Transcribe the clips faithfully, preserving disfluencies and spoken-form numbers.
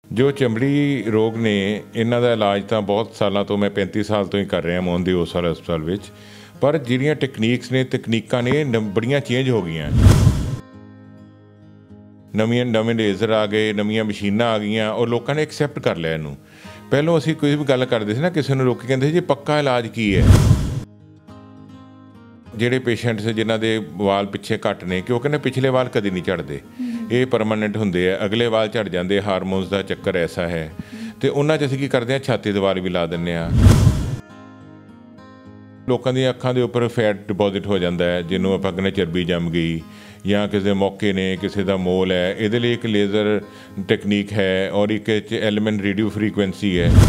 ਜੋ ਚਮੜੀ ਰੋਗ ਨੇ ਇਹਨਾਂ ਦਾ ਇਲਾਜ ਤਾਂ ਬਹੁਤ ਸਾਲਾਂ ਤੋਂ ਮੈਂ ਪੈਂਤੀ ਸਾਲ ਤੋਂ ਹੀ ਕਰ ਰਿਹਾ ਮੋਹਨ ਦੀ ਓਸਵਾਲ ਹਸਪਤਾਲ ਵਿੱਚ। ਪਰ ਜਿਹੜੀਆਂ ਟੈਕਨੀਕਸ ਨੇ ਤਕਨੀਕਾਂ ਨੇ ਬੜੀਆਂ ਚੇਂਜ ਹੋ ਗਈਆਂ। ਨਵੀਆਂ ਨਵੇਂ ਲੇਜ਼ਰ ਆ ਗਏ, ਨਵੀਆਂ ਮਸ਼ੀਨਾਂ ਆ ਗਈਆਂ ਔਰ ਲੋਕਾਂ ਨੇ ਐਕਸੈਪਟ ਕਰ ਲਿਆ ਇਹਨੂੰ। ਪਹਿਲਾਂ ਅਸੀਂ ਕੋਈ ਵੀ ਗੱਲ ਕਰਦੇ ਸੀ ਨਾ, ਕਿਸੇ ਨੂੰ ਲੋਕ ਕਹਿੰਦੇ ਸੀ ਜੀ ਪੱਕਾ ਇਲਾਜ ਕੀ ਹੈ। ਜਿਹੜੇ ਪੇਸ਼ੈਂਟਸ ਜਿਨ੍ਹਾਂ ਦੇ ਵਾਲ ਪਿੱਛੇ ਘੱਟ ਨੇ, ਕਿਉਂਕਿ ਕਹਿੰਦੇ ਪਿਛਲੇ ਵਾਲ ਕਦੇ ਨਹੀਂ ਝੜਦੇ, ਇਹ ਪਰਮਾਨੈਂਟ ਹੁੰਦੇ ਆ, ਅਗਲੇ ਵਾਲ ਝੜ ਜਾਂਦੇ, ਹਾਰਮੋਨਸ ਦਾ ਚੱਕਰ ਐਸਾ ਹੈ। ਅਤੇ ਉਹਨਾਂ 'ਚ ਅਸੀਂ ਕੀ ਕਰਦੇ ਹਾਂ, ਛਾਤੀ ਦੇ ਵਾਲ ਵੀ ਲਾ ਦਿੰਦੇ ਹਾਂ। ਲੋਕਾਂ ਦੀਆਂ ਅੱਖਾਂ ਦੇ ਉੱਪਰ ਫੈਟ ਡਿਪੋਜ਼ਿਟ ਹੋ ਜਾਂਦਾ ਹੈ, ਜਿਹਨੂੰ ਆਪਾਂ ਕਹਿੰਦੇ ਚਰਬੀ ਜੰਮ ਗਈ, ਜਾਂ ਕਿਸੇ ਦੇ ਮੌਕੇ ਨੇ, ਕਿਸੇ ਦਾ ਮੋਲ ਹੈ। ਇਹਦੇ ਲਈ ਇੱਕ ਲੇਜ਼ਰ ਟੈਕਨੀਕ ਹੈ ਔਰ ਇੱਕ ਇਹ 'ਚ ਐਲੀਮੈਂਟ ਰੇਡੀਓ ਫਰੀਕੁਐਂਸੀ ਹੈ।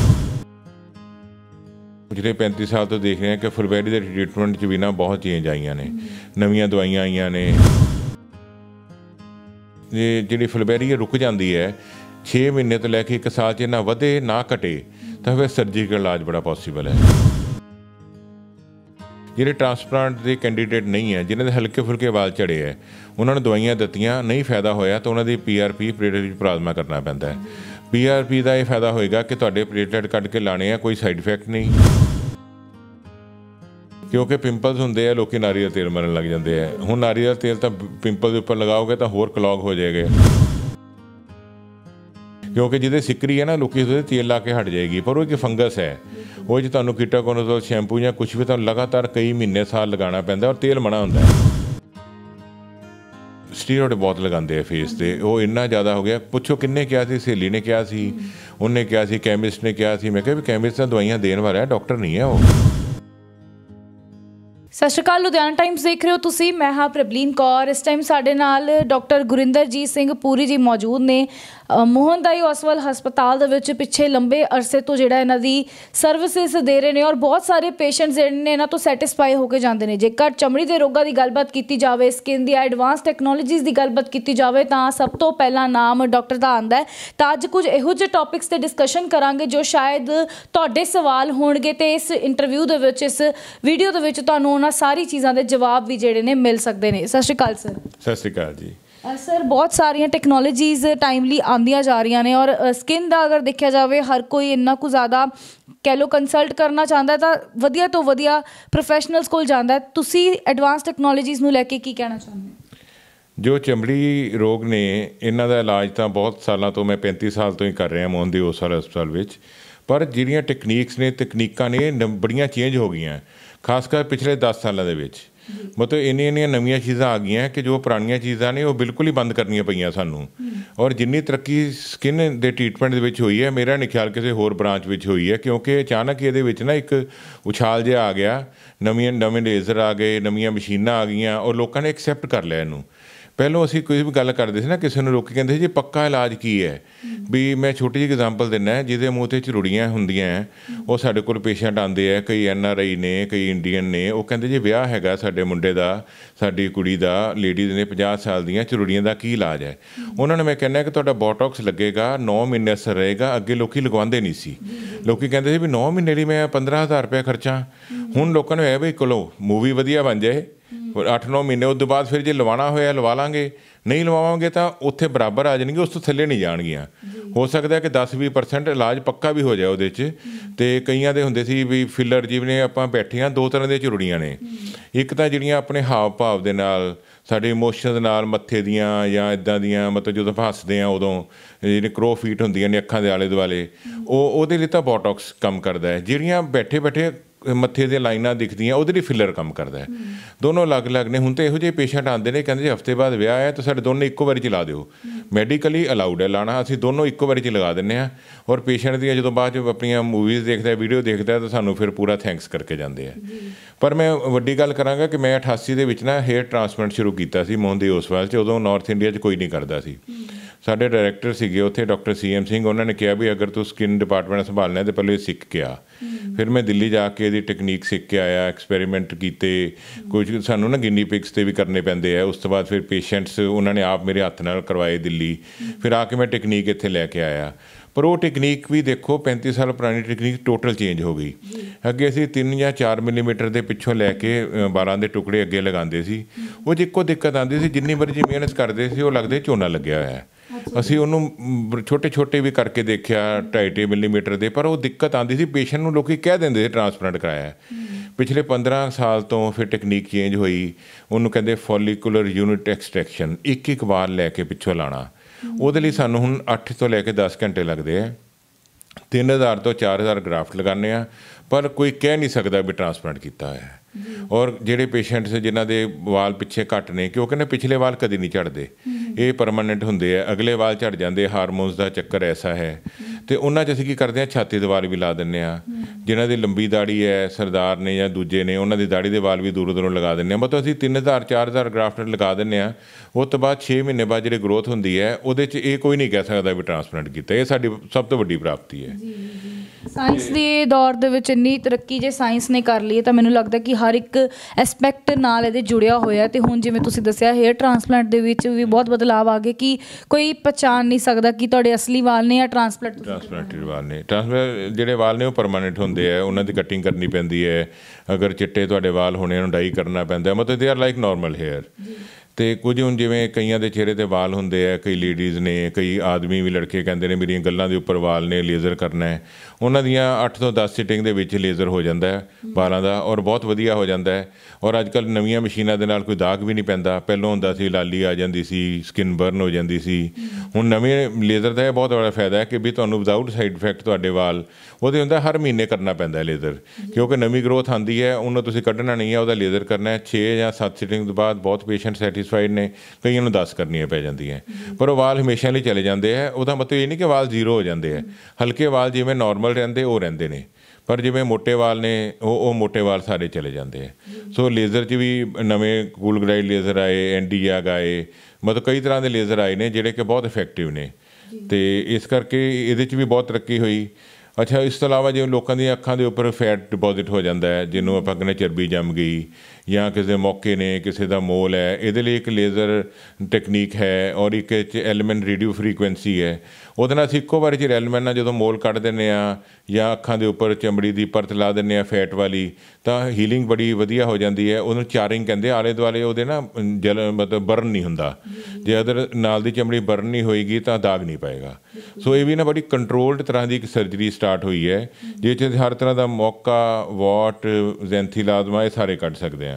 ਪਿਛਲੇ ਪੈਂਤੀ ਸਾਲ ਤੋਂ ਦੇਖ ਰਹੇ ਹਾਂ ਕਿ ਫੁਲਬੈਰੀ ਦੇ ਟ੍ਰੀਟਮੈਂਟ 'ਚ ਵੀ ਨਾ ਬਹੁਤ ਚੇਂਜ ਆਈਆਂ ਨੇ, ਨਵੀਆਂ ਦਵਾਈਆਂ ਆਈਆਂ ਨੇ। ਇਹ ਜਿਹੜੀ ਫੁਲਬੈਰੀ ਰੁਕ ਜਾਂਦੀ ਹੈ ਛੇ ਮਹੀਨੇ ਤੋਂ ਲੈ ਕੇ ਇੱਕ ਸਾਲ 'ਚ ਨਾ ਵਧੇ ਨਾ ਘਟੇ, ਤਾਂ ਫਿਰ ਸਰਜੀਕਲ ਇਲਾਜ ਬੜਾ ਪੋਸੀਬਲ ਹੈ। ਜਿਹੜੇ ਟਰਾਂਸਪਲਾਂਟ ਦੇ ਕੈਂਡੀਡੇਟ ਨਹੀਂ ਹੈ, ਜਿਨ੍ਹਾਂ ਦੇ ਹਲਕੇ ਫੁਲਕੇ ਵਾਲ ਝੜੇ ਹੈ, ਉਹਨਾਂ ਨੂੰ ਦਵਾਈਆਂ ਦਿੱਤੀਆਂ, ਨਹੀਂ ਫਾਇਦਾ ਹੋਇਆ ਤਾਂ ਉਹਨਾਂ ਦੀ P R P platelet plasma ਕਰਨਾ ਪੈਂਦਾ ਹੈ। ਪੀ ਆਰ ਪੀ ਦਾ ਇਹ ਫਾਇਦਾ ਹੋਏਗਾ ਕਿ ਤੁਹਾਡੇ ਪਲੇਟਲੈਟ ਕੱਢ ਕੇ ਲਾਣੇ ਆ, ਕੋਈ ਸਾਈਡ ਇਫੈਕਟ ਨਹੀਂ। ਕਿਉਂਕਿ ਪਿੰਪਲਸ ਹੁੰਦੇ ਆ, ਲੋਕ ਨਾਰੀਅਲ ਤੇਲ ਮਰਨ ਲੱਗ ਜਾਂਦੇ ਆ। ਹੁਣ ਨਾਰੀਅਲ ਤੇਲ ਤਾਂ ਪਿੰਪਲ ਦੇ ਉੱਪਰ ਲਗਾਓਗੇ ਤਾਂ ਹੋਰ ਕਲੌਗ ਹੋ ਜਾਏਗੇ, ਕਿਉਂਕਿ ਜਿਹਦੇ ਸਿੱਕਰੀ ਹੈ ਨਾ, ਲੋਕੀ ਉਹਦੇ ਤੇਲ ਲਾ ਕੇ ਹਟ ਜਾਏਗੀ, ਪਰ ਉਹ ਇੱਕ ਫੰਗਸ ਹੈ। ਉਹ 'ਚ ਤੁਹਾਨੂੰ ਕੀਟਾਕੋਨਾਜ਼ੋਲ ਸ਼ੈਂਪੂ ਜਾਂ ਕੁਛ ਵੀ ਤੁਹਾਨੂੰ ਲਗਾਤਾਰ ਕਈ ਮਹੀਨੇ ਸਾਲ ਲਗਾਉਣਾ ਪੈਂਦਾ ਔਰ ਤੇਲ ਮਨਾ ਹੁੰਦਾ ਹੈ। ਸਟੀਰੋਇਡ ਬਹੁਤ ਲਗਾਉਂਦੇ ਆ ਫੇਸ 'ਤੇ, ਉਹ ਇੰਨਾ ਜ਼ਿਆਦਾ ਹੋ ਗਿਆ। ਪੁੱਛੋ ਕਿੰਨੇ ਕਿਹਾ ਸੀ, ਸਹੇਲੀ ਨੇ ਕਿਹਾ ਸੀ, ਉਹਨੇ ਕਿਹਾ ਸੀ, ਕੈਮਿਸਟ ਨੇ ਕਿਹਾ ਸੀ। ਮੈਂ ਕਿਹਾ ਵੀ ਕੈਮਿਸਟ ਤਾਂ ਦਵਾਈਆਂ ਦੇਣ ਵਾਲਾ ਹੈ, ਡਾਕਟਰ ਨਹੀਂ ਹੈ ਉਹ। ਸਤਿ ਸ਼੍ਰੀ ਅਕਾਲ, ਲੁਧਿਆਣਾ ਟਾਈਮਸ ਦੇਖ ਰਹੇ ਹੋ ਤੁਸੀਂ। ਮੈਂ ਹਾਂ ਪ੍ਰਬਲੀਨ ਕੌਰ। ਇਸ ਟਾਈਮ ਸਾਡੇ ਨਾਲ ਡਾਕਟਰ ਗੁਰਿੰਦਰਜੀਤ ਸਿੰਘ ਪੂਰੀ ਜੀ ਮੌਜੂਦ ਨੇ। ਮੋਹਨ ਦੀ ਓਸਵਾਲ ਹਸਪਤਾਲ ਦੇ ਵਿੱਚ ਪਿੱਛੇ ਲੰਬੇ ਅਰਸੇ ਤੋਂ ਜਿਹੜਾ ਇਹਨਾਂ ਦੀ ਸਰਵਿਸਿਜ਼ ਦੇ ਰਹੇ ਨੇ ਔਰ ਬਹੁਤ ਸਾਰੇ ਪੇਸ਼ੈਂਟਸ ਜਿਹੜੇ ਨੇ ਇਹਨਾਂ ਤੋਂ ਸੈਟਿਸਫਾਈ ਹੋ ਕੇ ਜਾਂਦੇ ਨੇ। ਜੇਕਰ ਚਮੜੀ ਦੇ ਰੋਗਾਂ ਦੀ ਗੱਲਬਾਤ ਕੀਤੀ ਜਾਵੇ, ਸਕਿਨ ਦੀ ਐਡਵਾਂਸ ਟੈਕਨੋਲੋਜੀਜ਼ ਦੀ ਗੱਲਬਾਤ ਕੀਤੀ ਜਾਵੇ, ਤਾਂ ਸਭ ਤੋਂ ਪਹਿਲਾਂ ਨਾਮ ਡਾਕਟਰ ਦਾ ਆਉਂਦਾ ਹੈ। ਤਾਂ ਅੱਜ ਕੁਝ ਇਹੋ ਜਿਹੇ ਟੌਪਿਕਸ 'ਤੇ ਡਿਸਕਸ਼ਨ ਕਰਾਂਗੇ ਜੋ ਸ਼ਾਇਦ ਤੁਹਾਡੇ ਸਵਾਲ ਹੋਣਗੇ, ਅਤੇ ਇਸ ਇੰਟਰਵਿਊ ਦੇ ਵਿੱਚ, ਇਸ ਵੀਡੀਓ ਦੇ ਵਿੱਚ ਤੁਹਾਨੂੰ ਉਹਨਾਂ ਸਾਰੀ ਚੀਜ਼ਾਂ ਦੇ ਜਵਾਬ ਵੀ ਜਿਹੜੇ ਨੇ ਮਿਲ ਸਕਦੇ ਨੇ। ਸਤਿ ਸ਼੍ਰੀ ਅਕਾਲ ਸਰ। ਸਤਿ ਸ਼੍ਰੀ ਅਕਾਲ ਜੀ। ਸਰ, ਬਹੁਤ ਸਾਰੀਆਂ ਟੈਕਨੋਲੋਜੀਜ਼ ਟਾਈਮਲੀ ਆਉਂਦੀਆਂ ਜਾ ਰਹੀਆਂ ਨੇ ਔਰ ਸਕਿਨ ਦਾ ਅਗਰ ਦੇਖਿਆ ਜਾਵੇ, ਹਰ ਕੋਈ ਇੰਨਾ ਕੁ ਜ਼ਿਆਦਾ ਕਹਿ ਲਓ ਕੰਸਲਟ ਕਰਨਾ ਚਾਹੁੰਦਾ ਤਾਂ ਵਧੀਆ ਤੋਂ ਵਧੀਆ ਪ੍ਰੋਫੈਸ਼ਨਲਸ ਕੋਲ ਜਾਂਦਾ। ਤੁਸੀਂ ਐਡਵਾਂਸ ਟੈਕਨੋਲੋਜੀਜ਼ ਨੂੰ ਲੈ ਕੇ ਕੀ ਕਹਿਣਾ ਚਾਹੁੰਦੇ ਹੋ? ਜੋ ਚਮੜੀ ਰੋਗ ਨੇ ਇਹਨਾਂ ਦਾ ਇਲਾਜ ਤਾਂ ਬਹੁਤ ਸਾਲਾਂ ਤੋਂ ਮੈਂ ਪੈਂਤੀ ਸਾਲ ਤੋਂ ਹੀ ਕਰ ਰਿਹਾ ਮੋਹਨ ਦੀ ਓਸਵਾਲ ਹਸਪਤਾਲ ਵਿੱਚ। ਪਰ ਜਿਹੜੀਆਂ ਟੈਕਨੀਕਸ ਨੇ ਤਕਨੀਕਾਂ ਨੇ ਬੜੀਆਂ ਚੇਂਜ ਹੋ ਗਈਆਂ, ਖਾਸ ਕਰ ਪਿਛਲੇ ਦਸ ਸਾਲਾਂ ਦੇ ਵਿੱਚ। ਮਤਲਬ ਇੰਨੀਆਂ ਇੰਨੀਆਂ ਨਵੀਆਂ ਚੀਜ਼ਾਂ ਆ ਗਈਆਂ ਕਿ ਜੋ ਪੁਰਾਣੀਆਂ ਚੀਜ਼ਾਂ ਨੇ ਉਹ ਬਿਲਕੁਲ ਹੀ ਬੰਦ ਕਰਨੀਆਂ ਪਈਆਂ ਸਾਨੂੰ। ਔਰ ਜਿੰਨੀ ਤਰੱਕੀ ਸਕਿਨ ਦੇ ਟਰੀਟਮੈਂਟ ਦੇ ਵਿੱਚ ਹੋਈ ਹੈ, ਮੇਰਾ ਨਹੀਂ ਖਿਆਲ ਕਿਸੇ ਹੋਰ ਬ੍ਰਾਂਚ ਵਿੱਚ ਹੋਈ ਹੈ, ਕਿਉਂਕਿ ਅਚਾਨਕ ਇਹਦੇ ਵਿੱਚ ਨਾ ਇੱਕ ਉਛਾਲ ਜਿਹਾ ਆ ਗਿਆ। ਨਵੀਆਂ ਨਵੇਂ ਲੇਜ਼ਰ ਆ ਗਏ, ਨਵੀਆਂ ਮਸ਼ੀਨਾਂ ਆ ਗਈਆਂ ਔਰ ਲੋਕਾਂ ਨੇ ਐਕਸੈਪਟ ਕਰ ਲਿਆ ਇਹਨੂੰ। ਪਹਿਲਾਂ ਅਸੀਂ ਕੋਈ ਵੀ ਗੱਲ ਕਰਦੇ ਸੀ ਨਾ, ਕਿਸੇ ਨੂੰ ਲੋਕ ਕਹਿੰਦੇ ਸੀ ਜੀ ਪੱਕਾ ਇਲਾਜ ਕੀ ਹੈ। ਵੀ ਮੈਂ ਛੋਟੀ ਜਿਹੀ ਐਗਜ਼ਾਮਪਲ ਦਿੰਦਾ, ਜਿਹਦੇ ਮੂੰਹ 'ਤੇ ਝੁਰੜੀਆਂ ਹੁੰਦੀਆਂ, ਉਹ ਸਾਡੇ ਕੋਲ ਪੇਸ਼ੈਂਟ ਆਉਂਦੇ ਆ, ਕਈ ਐਨ ਆਰ ਆਈ ਨੇ, ਕਈ ਇੰਡੀਅਨ ਨੇ। ਉਹ ਕਹਿੰਦੇ ਜੀ ਵਿਆਹ ਹੈਗਾ ਸਾਡੇ ਮੁੰਡੇ ਦਾ, ਸਾਡੀ ਕੁੜੀ ਦਾ, ਲੇਡੀਜ਼ ਨੇ ਪੰਜਾਹ ਸਾਲ ਦੀਆਂ, ਝੁਰੜੀਆਂ ਦਾ ਕੀ ਇਲਾਜ ਹੈ। ਉਹਨਾਂ ਨੂੰ ਮੈਂ ਕਹਿੰਦਾ ਕਿ ਤੁਹਾਡਾ ਬੋਟੌਕਸ ਲੱਗੇਗਾ, ਨੌ ਮਹੀਨੇ ਅਸਰ ਰਹੇਗਾ। ਅੱਗੇ ਲੋਕ ਲਗਵਾਉਂਦੇ ਨਹੀਂ ਸੀ, ਲੋਕ ਕਹਿੰਦੇ ਸੀ ਵੀ ਨੌ ਮਹੀਨੇ ਲਈ ਮੈਂ ਪੰਦਰਾਂ ਹਜ਼ਾਰ ਰੁਪਇਆ ਖਰਚਾ। ਹੁਣ ਲੋਕਾਂ ਨੂੰ ਇਹ ਵੀ ਚਲੋ ਮੂਵੀ ਵਧੀਆ ਬਣ ਜਾਏ, ਅੱਠ ਨੌ ਮਹੀਨੇ ਉਸ ਤੋਂ ਬਾਅਦ ਫਿਰ ਜੇ ਲਵਾਉਣਾ ਹੋਇਆ ਲਵਾ ਲਾਂਗੇ, ਨਹੀਂ ਲਵਾਵਾਂਗੇ ਤਾਂ ਉੱਥੇ ਬਰਾਬਰ ਆ ਜਾਣਗੇ, ਉਸ ਤੋਂ ਥੱਲੇ ਨਹੀਂ ਜਾਣਗੀਆਂ। ਹੋ ਸਕਦਾ ਕਿ ਦਸ ਵੀਹ ਪਰਸੈਂਟ ਇਲਾਜ ਪੱਕਾ ਵੀ ਹੋ ਜਾਏ ਉਹਦੇ 'ਚ। ਅਤੇ ਕਈਆਂ ਦੇ ਹੁੰਦੇ ਸੀ ਵੀ ਫਿਲਰ, ਜਿਵੇਂ ਆਪਾਂ ਬੈਠੇ ਹਾਂ, ਦੋ ਤਰ੍ਹਾਂ ਦੀਆਂ ਝੁਰੜੀਆਂ ਨੇ। ਇੱਕ ਤਾਂ ਜਿਹੜੀਆਂ ਆਪਣੇ ਹਾਵ ਭਾਵ ਦੇ ਨਾਲ, ਸਾਡੇ ਇਮੋਸ਼ਨਸ ਨਾਲ, ਮੱਥੇ ਦੀਆਂ ਜਾਂ ਇੱਦਾਂ ਦੀਆਂ, ਮਤਲਬ ਜਦੋਂ ਆਪਾਂ ਹੱਸਦੇ ਹਾਂ ਉਦੋਂ ਜਿਹੜੇ ਕਰੋ ਫੀਟ ਹੁੰਦੀਆਂ ਨੇ ਅੱਖਾਂ ਦੇ ਆਲੇ ਦੁਆਲੇ, ਉਹ ਉਹਦੇ ਲਈ ਤਾਂ ਬੋਟੌਕਸ ਕੰਮ ਕਰਦਾ ਹੈ। ਜਿਹੜੀਆਂ ਬੈਠੇ ਬੈਠੇ ਮੱਥੇ ਦੀਆਂ ਲਾਈਨਾਂ ਦਿਖਦੀਆਂ, ਉਹਦੇ ਲਈ ਫਿਲਰ ਕੰਮ ਕਰਦਾ ਹੈ। ਦੋਨੋਂ ਅਲੱਗ ਅਲੱਗ ਨੇ। ਹੁਣ ਤਾਂ ਇਹੋ ਜਿਹੇ ਪੇਸ਼ੈਂਟ ਆਉਂਦੇ ਨੇ, ਕਹਿੰਦੇ ਜੀ ਹਫ਼ਤੇ ਬਾਅਦ ਵਿਆਹ ਹੈ ਤਾਂ ਸਾਡੇ ਦੋਨੇ ਇੱਕੋ ਵਾਰੀ 'ਚ ਲਾ ਦਿਓ। ਮੈਡੀਕਲੀ ਅਲਾਊਡ ਹੈ ਲਾਉਣਾ, ਅਸੀਂ ਦੋਨੋਂ ਇੱਕੋ ਵਾਰੀ 'ਚ ਲਗਾ ਦਿੰਦੇ ਹਾਂ। ਔਰ ਪੇਸ਼ੈਂਟ ਦੀਆਂ ਜਦੋਂ ਬਾਅਦ 'ਚ ਆਪਣੀਆਂ ਮੂਵੀਜ਼ ਦੇਖਦਾ, ਵੀਡੀਓ ਦੇਖਦਾ, ਤਾਂ ਸਾਨੂੰ ਫਿਰ ਪੂਰਾ ਥੈਂਕਸ ਕਰਕੇ ਜਾਂਦੇ ਆ। ਪਰ ਮੈਂ ਵੱਡੀ ਗੱਲ ਕਰਾਂਗਾ ਕਿ ਮੈਂ ਅਠਾਸੀ ਦੇ ਵਿੱਚ ਨਾ ਹੇਅਰ ਟਰਾਂਸਪਲਾਂਟ ਸ਼ੁਰੂ ਕੀਤਾ ਸੀ ਮੋਹਨ ਦੀ ਓਸਵਾਲ 'ਚ। ਉਦੋਂ ਨਾਰਥ ਇੰਡੀਆ 'ਚ ਕੋਈ ਨਹੀਂ ਕਰਦਾ ਸੀ। ਸਾਡੇ ਡਾਇਰੈਕਟਰ ਸੀਗੇ ਉੱਥੇ ਡਾਕਟਰ ਸੀ ਐਮ ਸਿੰਘ, ਉਹਨਾਂ ਨੇ ਕਿਹਾ ਵੀ ਅਗਰ ਤੂੰ ਸਕਿਨ ਡਿਪਾਰਟਮੈਂਟ ਸੰਭਾਲਣਾ ਤਾਂ ਪਹਿਲਾਂ ਇਹ ਸਿੱਖ ਕੇ ਆ। ਫਿਰ ਮੈਂ ਦਿੱਲੀ ਜਾ ਕੇ ਇਹਦੀ ਟੈਕਨੀਕ ਸਿੱਖ ਕੇ ਆਇਆ, ਐਕਸਪੈਰੀਮੈਂਟ ਕੀਤੇ, ਕੁਝ ਸਾਨੂੰ ਨਾ ਗਿਨੀ ਪਿਗਸ 'ਤੇ ਵੀ ਕਰਨੇ ਪੈਂਦੇ ਆ। ਉਸ ਤੋਂ ਬਾਅਦ ਫਿਰ ਪੇਸ਼ੈਂਟਸ ਉਹਨਾਂ ਨੇ ਆਪ ਮੇਰੇ ਹੱਥ ਨਾਲ ਕਰਵਾਏ ਦਿੱਲੀ। ਫਿਰ ਆ ਕੇ ਮੈਂ ਟੈਕਨੀਕ ਇੱਥੇ ਲੈ ਕੇ ਆਇਆ। ਪਰ ਉਹ ਟੈਕਨੀਕ ਵੀ ਦੇਖੋ, ਪੈਂਤੀ ਸਾਲ ਪੁਰਾਣੀ ਟੈਕਨੀਕ ਟੋਟਲ ਚੇਂਜ ਹੋ ਗਈ। ਅੱਗੇ ਅਸੀਂ ਤਿੰਨ ਜਾਂ ਚਾਰ ਮਿਲੀਮੀਟਰ ਦੇ ਪਿੱਛੋਂ ਲੈ ਕੇ ਬਾਰਾਂ ਦੇ ਟੁਕੜੇ ਅੱਗੇ ਲਗਾਉਂਦੇ ਸੀ। ਉਹ 'ਚ ਇੱਕੋ ਦਿੱਕਤ ਆਉਂਦੀ ਸੀ, ਜਿੰਨੀ ਮਰਜ਼ੀ ਮਿਹਨਤ ਕਰਦੇ ਸੀ ਉਹ ਲੱਗਦੇ ਝੋਨਾ ਲੱਗਿਆ ਹੋਇਆ। ਅਸੀਂ ਉਹਨੂੰ ਛੋਟੇ ਛੋਟੇ ਵੀ ਕਰਕੇ ਦੇਖਿਆ ਢਾਈ ਢਾਈ ਮਿਲੀਮੀਟਰ ਦੇ, ਪਰ ਉਹ ਦਿੱਕਤ ਆਉਂਦੀ ਸੀ ਪੇਸ਼ੈਂਟ ਨੂੰ। ਲੋਕੀ ਕਹਿ ਦਿੰਦੇ ਸੀ ਟ੍ਰਾਂਸਪਲਾਂਟ ਕਰਾਇਆ। ਪਿਛਲੇ ਪੰਦਰਾਂ ਸਾਲ ਤੋਂ ਫਿਰ ਟੈਕਨੀਕ ਚੇਂਜ ਹੋਈ, ਉਹਨੂੰ ਕਹਿੰਦੇ ਫੋਲੀਕੂਲਰ ਯੂਨਿਟ ਐਕਸਟ੍ਰੈਕਸ਼ਨ, ਇੱਕ ਇੱਕ ਵਾਲ ਲੈ ਕੇ ਪਿੱਛੋਂ ਲਾਉਣਾ। ਉਹਦੇ ਲਈ ਸਾਨੂੰ ਹੁਣ ਅੱਠ ਤੋਂ ਲੈ ਕੇ ਦਸ ਘੰਟੇ ਲੱਗਦੇ ਆ। ਤਿੰਨ ਹਜ਼ਾਰ ਤੋਂ ਚਾਰ ਹਜ਼ਾਰ ਗ੍ਰਾਫਟ ਲਗਾਉਂਦੇ ਆ, ਪਰ ਕੋਈ ਕਹਿ ਨਹੀਂ ਸਕਦਾ ਵੀ ਟ੍ਰਾਂਸਪਲਾਂਟ ਕੀਤਾ ਹੋਇਆ। ਔਰ ਜਿਹੜੇ ਪੇਸ਼ੈਂਟਸ ਜਿਨ੍ਹਾਂ ਦੇ ਵਾਲ ਪਿੱਛੇ ਘੱਟ ਨੇ, ਕਿਉਂਕਿ ਨਾ ਪਿਛਲੇ ਵਾਲ ਕਦੇ ਨਹੀਂ ਝੜਦੇ, ਇਹ ਪਰਮਾਨੈਂਟ ਹੁੰਦੇ ਆ, ਅਗਲੇ ਵਾਲ ਝੜ ਜਾਂਦੇ, ਹਾਰਮੋਨਸ ਦਾ ਚੱਕਰ ਐਸਾ ਹੈ। ਅਤੇ ਉਹਨਾਂ 'ਚ ਅਸੀਂ ਕੀ ਕਰਦੇ ਹਾਂ, ਛਾਤੀ ਦੇ ਵਾਲ ਵੀ ਲਾ ਦਿੰਦੇ ਹਾਂ। ਜਿਨ੍ਹਾਂ ਦੀ ਲੰਬੀ ਦਾੜੀ ਹੈ, ਸਰਦਾਰ ਨੇ ਜਾਂ ਦੂਜੇ ਨੇ, ਉਹਨਾਂ ਦੀ ਦਾੜੀ ਦੇ ਵਾਲ ਵੀ ਦੂਰੋਂ ਦੂਰੋਂ ਲਗਾ ਦਿੰਦੇ ਹਾਂ। ਮਤਲਬ ਅਸੀਂ ਤਿੰਨ ਹਜ਼ਾਰ ਚਾਰ ਹਜ਼ਾਰ ਗ੍ਰਾਫਟ ਲਗਾ ਦਿੰਦੇ ਹਾਂ। ਉਸ ਤੋਂ ਬਾਅਦ ਛੇ ਮਹੀਨੇ ਬਾਅਦ ਜਿਹੜੀ ਗਰੋਥ ਹੁੰਦੀ ਹੈ, ਉਹਦੇ 'ਚ ਇਹ ਕੋਈ ਨਹੀਂ ਕਹਿ ਸਕਦਾ ਵੀ ਟ੍ਰਾਂਸਪਲਾਂਟ ਕੀਤਾ। ਇਹ ਸਾਡੀ ਸਭ ਤੋਂ ਵੱਡੀ ਪ੍ਰਾਪਤੀ ਹੈ। ਸਾਇੰਸ ਦੇ ਦੌਰ ਦੇ ਵਿੱਚ ਇੰਨੀ ਤਰੱਕੀ ਜੇ ਸਾਇੰਸ ਨੇ ਕਰ ਲਈ ਹੈ, ਤਾਂ ਮੈਨੂੰ ਲੱਗਦਾ ਕਿ ਹਰ ਇੱਕ ਐਸਪੈਕਟ ਨਾਲ ਇਹਦੇ ਜੁੜਿਆ ਹੋਇਆ। ਅਤੇ ਹੁਣ ਜਿਵੇਂ ਤੁਸੀਂ ਦੱਸਿਆ ਹੇਅਰ ਟ੍ਰਾਂਸਪਲਾਂਟ ਦੇ ਵਿੱਚ ਵੀ ਬਹੁਤ ਬਦਲਾਵ ਆ ਗਏ ਕਿ ਕੋਈ ਪਛਾਣ ਨਹੀਂ ਸਕਦਾ ਕਿ ਤੁਹਾਡੇ ਅਸਲੀ ਵਾਲ ਨੇ ਜਾਂ ਟ੍ਰਾਂਸਪਲਾਂਟ ਟ੍ਰਾਂਸਪਲਾਂਟਡ ਵਾਲ ਨੇ। ਟ੍ਰਾਂਸਪਲਾਂਟ ਜਿਹੜੇ ਵਾਲ ਨੇ ਉਹ ਪਰਮਾਨੈਂਟ ਹੁੰਦੇ ਆ, ਉਹਨਾਂ ਦੀ ਕਟਿੰਗ ਕਰਨੀ ਪੈਂਦੀ ਹੈ। ਅਗਰ ਚਿੱਟੇ ਤੁਹਾਡੇ ਵਾਲ ਹੋਣੇ, ਉਹਨੂੰ ਡਾਈ ਕਰਨਾ ਪੈਂਦਾ, ਮਤਲਬ they are like normal hair. ਅਤੇ ਕੁਝ ਹੁਣ ਜਿਵੇਂ ਕਈਆਂ ਦੇ ਚਿਹਰੇ 'ਤੇ ਵਾਲ ਹੁੰਦੇ ਆ, ਕਈ ਲੇਡੀਜ਼ ਨੇ, ਕਈ ਆਦਮੀ ਵੀ, ਲੜਕੇ ਕਹਿੰਦੇ ਨੇ ਮੇਰੀਆਂ ਗੱਲਾਂ ਦੇ ਉੱਪਰ ਵਾਲ ਨੇ, ਲੇਜ਼ਰ ਕਰਨਾ ਹੈ। ਉਹਨਾਂ ਦੀਆਂ ਅੱਠ ਤੋਂ ਦਸ ਸਿਟਿੰਗ ਦੇ ਵਿੱਚ ਲੇਜ਼ਰ ਹੋ ਜਾਂਦਾ ਹੈ ਵਾਲਾਂ ਦਾ, ਔਰ ਬਹੁਤ ਵਧੀਆ ਹੋ ਜਾਂਦਾ ਹੈ। ਔਰ ਅੱਜ ਕੱਲ੍ਹ ਨਵੀਆਂ ਮਸ਼ੀਨਾਂ ਦੇ ਨਾਲ ਕੋਈ ਦਾਗ ਵੀ ਨਹੀਂ ਪੈਂਦਾ। ਪਹਿਲਾਂ ਹੁੰਦਾ ਸੀ ਲਾਲੀ ਆ ਜਾਂਦੀ ਸੀ, ਸਕਿਨ ਬਰਨ ਹੋ ਜਾਂਦੀ ਸੀ। ਹੁਣ ਨਵੇਂ ਲੇਜ਼ਰ ਦਾ ਇਹ ਬਹੁਤ ਬੜਾ ਫਾਇਦਾ ਹੈ ਕਿ ਵੀ ਤੁਹਾਨੂੰ ਵਿਦਾਊਟ ਸਾਈਡ ਇਫੈਕਟ ਤੁਹਾਡੇ ਵਾਲ, ਉਹਦੇ ਹੁੰਦਾ ਹਰ ਮਹੀਨੇ ਕਰਨਾ ਪੈਂਦਾ ਲੇਜ਼ਰ, ਕਿਉਂਕਿ ਨਵੀਂ ਗਰੋਥ ਆਉਂਦੀ ਹੈ, ਉਹਨੂੰ ਤੁਸੀਂ ਕੱਢਣਾ ਨਹੀਂ ਹੈ, ਉਹਦਾ ਲੇਜ਼ਰ ਕਰਨਾ ਹੈ। ਛੇ ਜਾਂ ਸੱਤ ਸਿਟਿੰਗ ਤੋਂ ਬਾਅਦ ਬਹੁਤ ਪੇਸ਼ੈਂਟ ਸੈਟਿਸਫਾਈਡ ਨੇ, ਕਈਆਂ ਨੂੰ ਦਸ ਕਰਨੀਆਂ ਪੈ ਜਾਂਦੀਆਂ, ਪਰ ਉਹ ਵਾਲ ਹਮੇਸ਼ਾ ਲਈ ਚਲੇ ਜਾਂਦੇ ਹੈ। ਉਹਦਾ ਮਤਲਬ ਇਹ ਨਹੀਂ ਕਿ ਵਾਲ ਜ਼ੀਰੋ ਹੋ ਜਾਂਦੇ ਹੈ। ਹਲਕੇ ਵਾਲ ਜਿਵੇਂ ਨੋਰਮਲ ਰਹਿੰਦੇ ਉਹ ਰਹਿੰਦੇ ਨੇ, ਪਰ ਜਿਵੇਂ ਮੋਟੇ ਵਾਲ ਨੇ ਉਹ ਉਹ ਮੋਟੇ ਵਾਲ ਸਾਰੇ ਚਲੇ ਜਾਂਦੇ ਹੈ। ਸੋ ਲੇਜ਼ਰ 'ਚ ਵੀ ਨਵੇਂ ਕੂਲ ਗਲਾਈਡ ਲੇਜ਼ਰ ਆਏ, ਐਂਡੀਯਾਗ ਆਏ, ਮਤਲਬ ਕਈ ਤਰ੍ਹਾਂ ਦੇ ਲੇਜ਼ਰ ਆਏ ਨੇ ਜਿਹੜੇ ਕਿ ਬਹੁਤ ਇਫੈਕਟਿਵ ਨੇ, ਅਤੇ ਇਸ ਕਰਕੇ ਇਹਦੇ 'ਚ ਵੀ ਬਹੁਤ ਤਰੱਕੀ ਹੋਈ। ਅੱਛਾ, ਇਸ ਤੋਂ ਇਲਾਵਾ ਜਿਵੇਂ ਲੋਕਾਂ ਦੀਆਂ ਅੱਖਾਂ ਦੇ ਉੱਪਰ ਫੈਟ ਡਿਪੋਜ਼ਿਟ ਹੋ ਜਾਂਦਾ ਹੈ, ਜਿਹਨੂੰ ਆਪਾਂ ਕਹਿੰਦੇ ਚਰਬੀ ਜੰਮ ਗਈ, ਜਾਂ ਕਿਸੇ ਮੌਕੇ ਨੇ, ਕਿਸੇ ਦਾ ਮੋਲ ਹੈ, ਇਹਦੇ ਲਈ ਇੱਕ ਲੇਜ਼ਰ ਟੈਕਨੀਕ ਹੈ। ਔਰ ਇੱਕ ਇਹ 'ਚ ਐਲੀਮੈਂਟ ਰੇਡੀਓ ਫਰੀਕੁਐਂਸੀ ਹੈ। ਉਹਦੇ ਨਾਲ ਅਸੀਂ ਇੱਕੋ ਵਾਰੀ 'ਚ ਐਲੀਮੈਂਟ ਨਾਲ ਜਦੋਂ ਮੋਲ ਕੱਢ ਦਿੰਦੇ ਹਾਂ, ਜਾਂ ਅੱਖਾਂ ਦੇ ਉੱਪਰ ਚਮੜੀ ਦੀ ਪਰਤ ਲਾ ਦਿੰਦੇ ਹਾਂ ਫੈਟ ਵਾਲੀ, ਤਾਂ ਹੀਲਿੰਗ ਬੜੀ ਵਧੀਆ ਹੋ ਜਾਂਦੀ ਹੈ। ਉਹਨੂੰ ਚਾਰਿੰਗ ਕਹਿੰਦੇ, ਆਲੇ ਦੁਆਲੇ ਉਹਦੇ ਨਾ ਜਲ ਮਤਲਬ ਬਰਨ ਨਹੀਂ ਹੁੰਦਾ। ਜੇ ਅਦਰ ਨਾਲ ਦੀ ਚਮੜੀ ਬਰਨ ਨਹੀਂ ਹੋਏਗੀ ਤਾਂ ਦਾਗ ਨਹੀਂ ਪਏਗਾ। ਸੋ ਇਹ ਵੀ ਨਾ ਬੜੀ ਕੰਟਰੋਲਡ ਤਰ੍ਹਾਂ ਦੀ ਇੱਕ ਸਰਜਰੀ ਸਟਾਰਟ ਹੋਈ ਹੈ, ਜਿਸ 'ਚ ਹਰ ਤਰ੍ਹਾਂ ਦਾ ਮੌਕਾ, ਵਾਟ, ਜ਼ੈਂਥੀਲਾਜ਼ਮਾ, ਇਹ ਸਾਰੇ ਕੱਢ ਸਕਦੇ ਹਾਂ।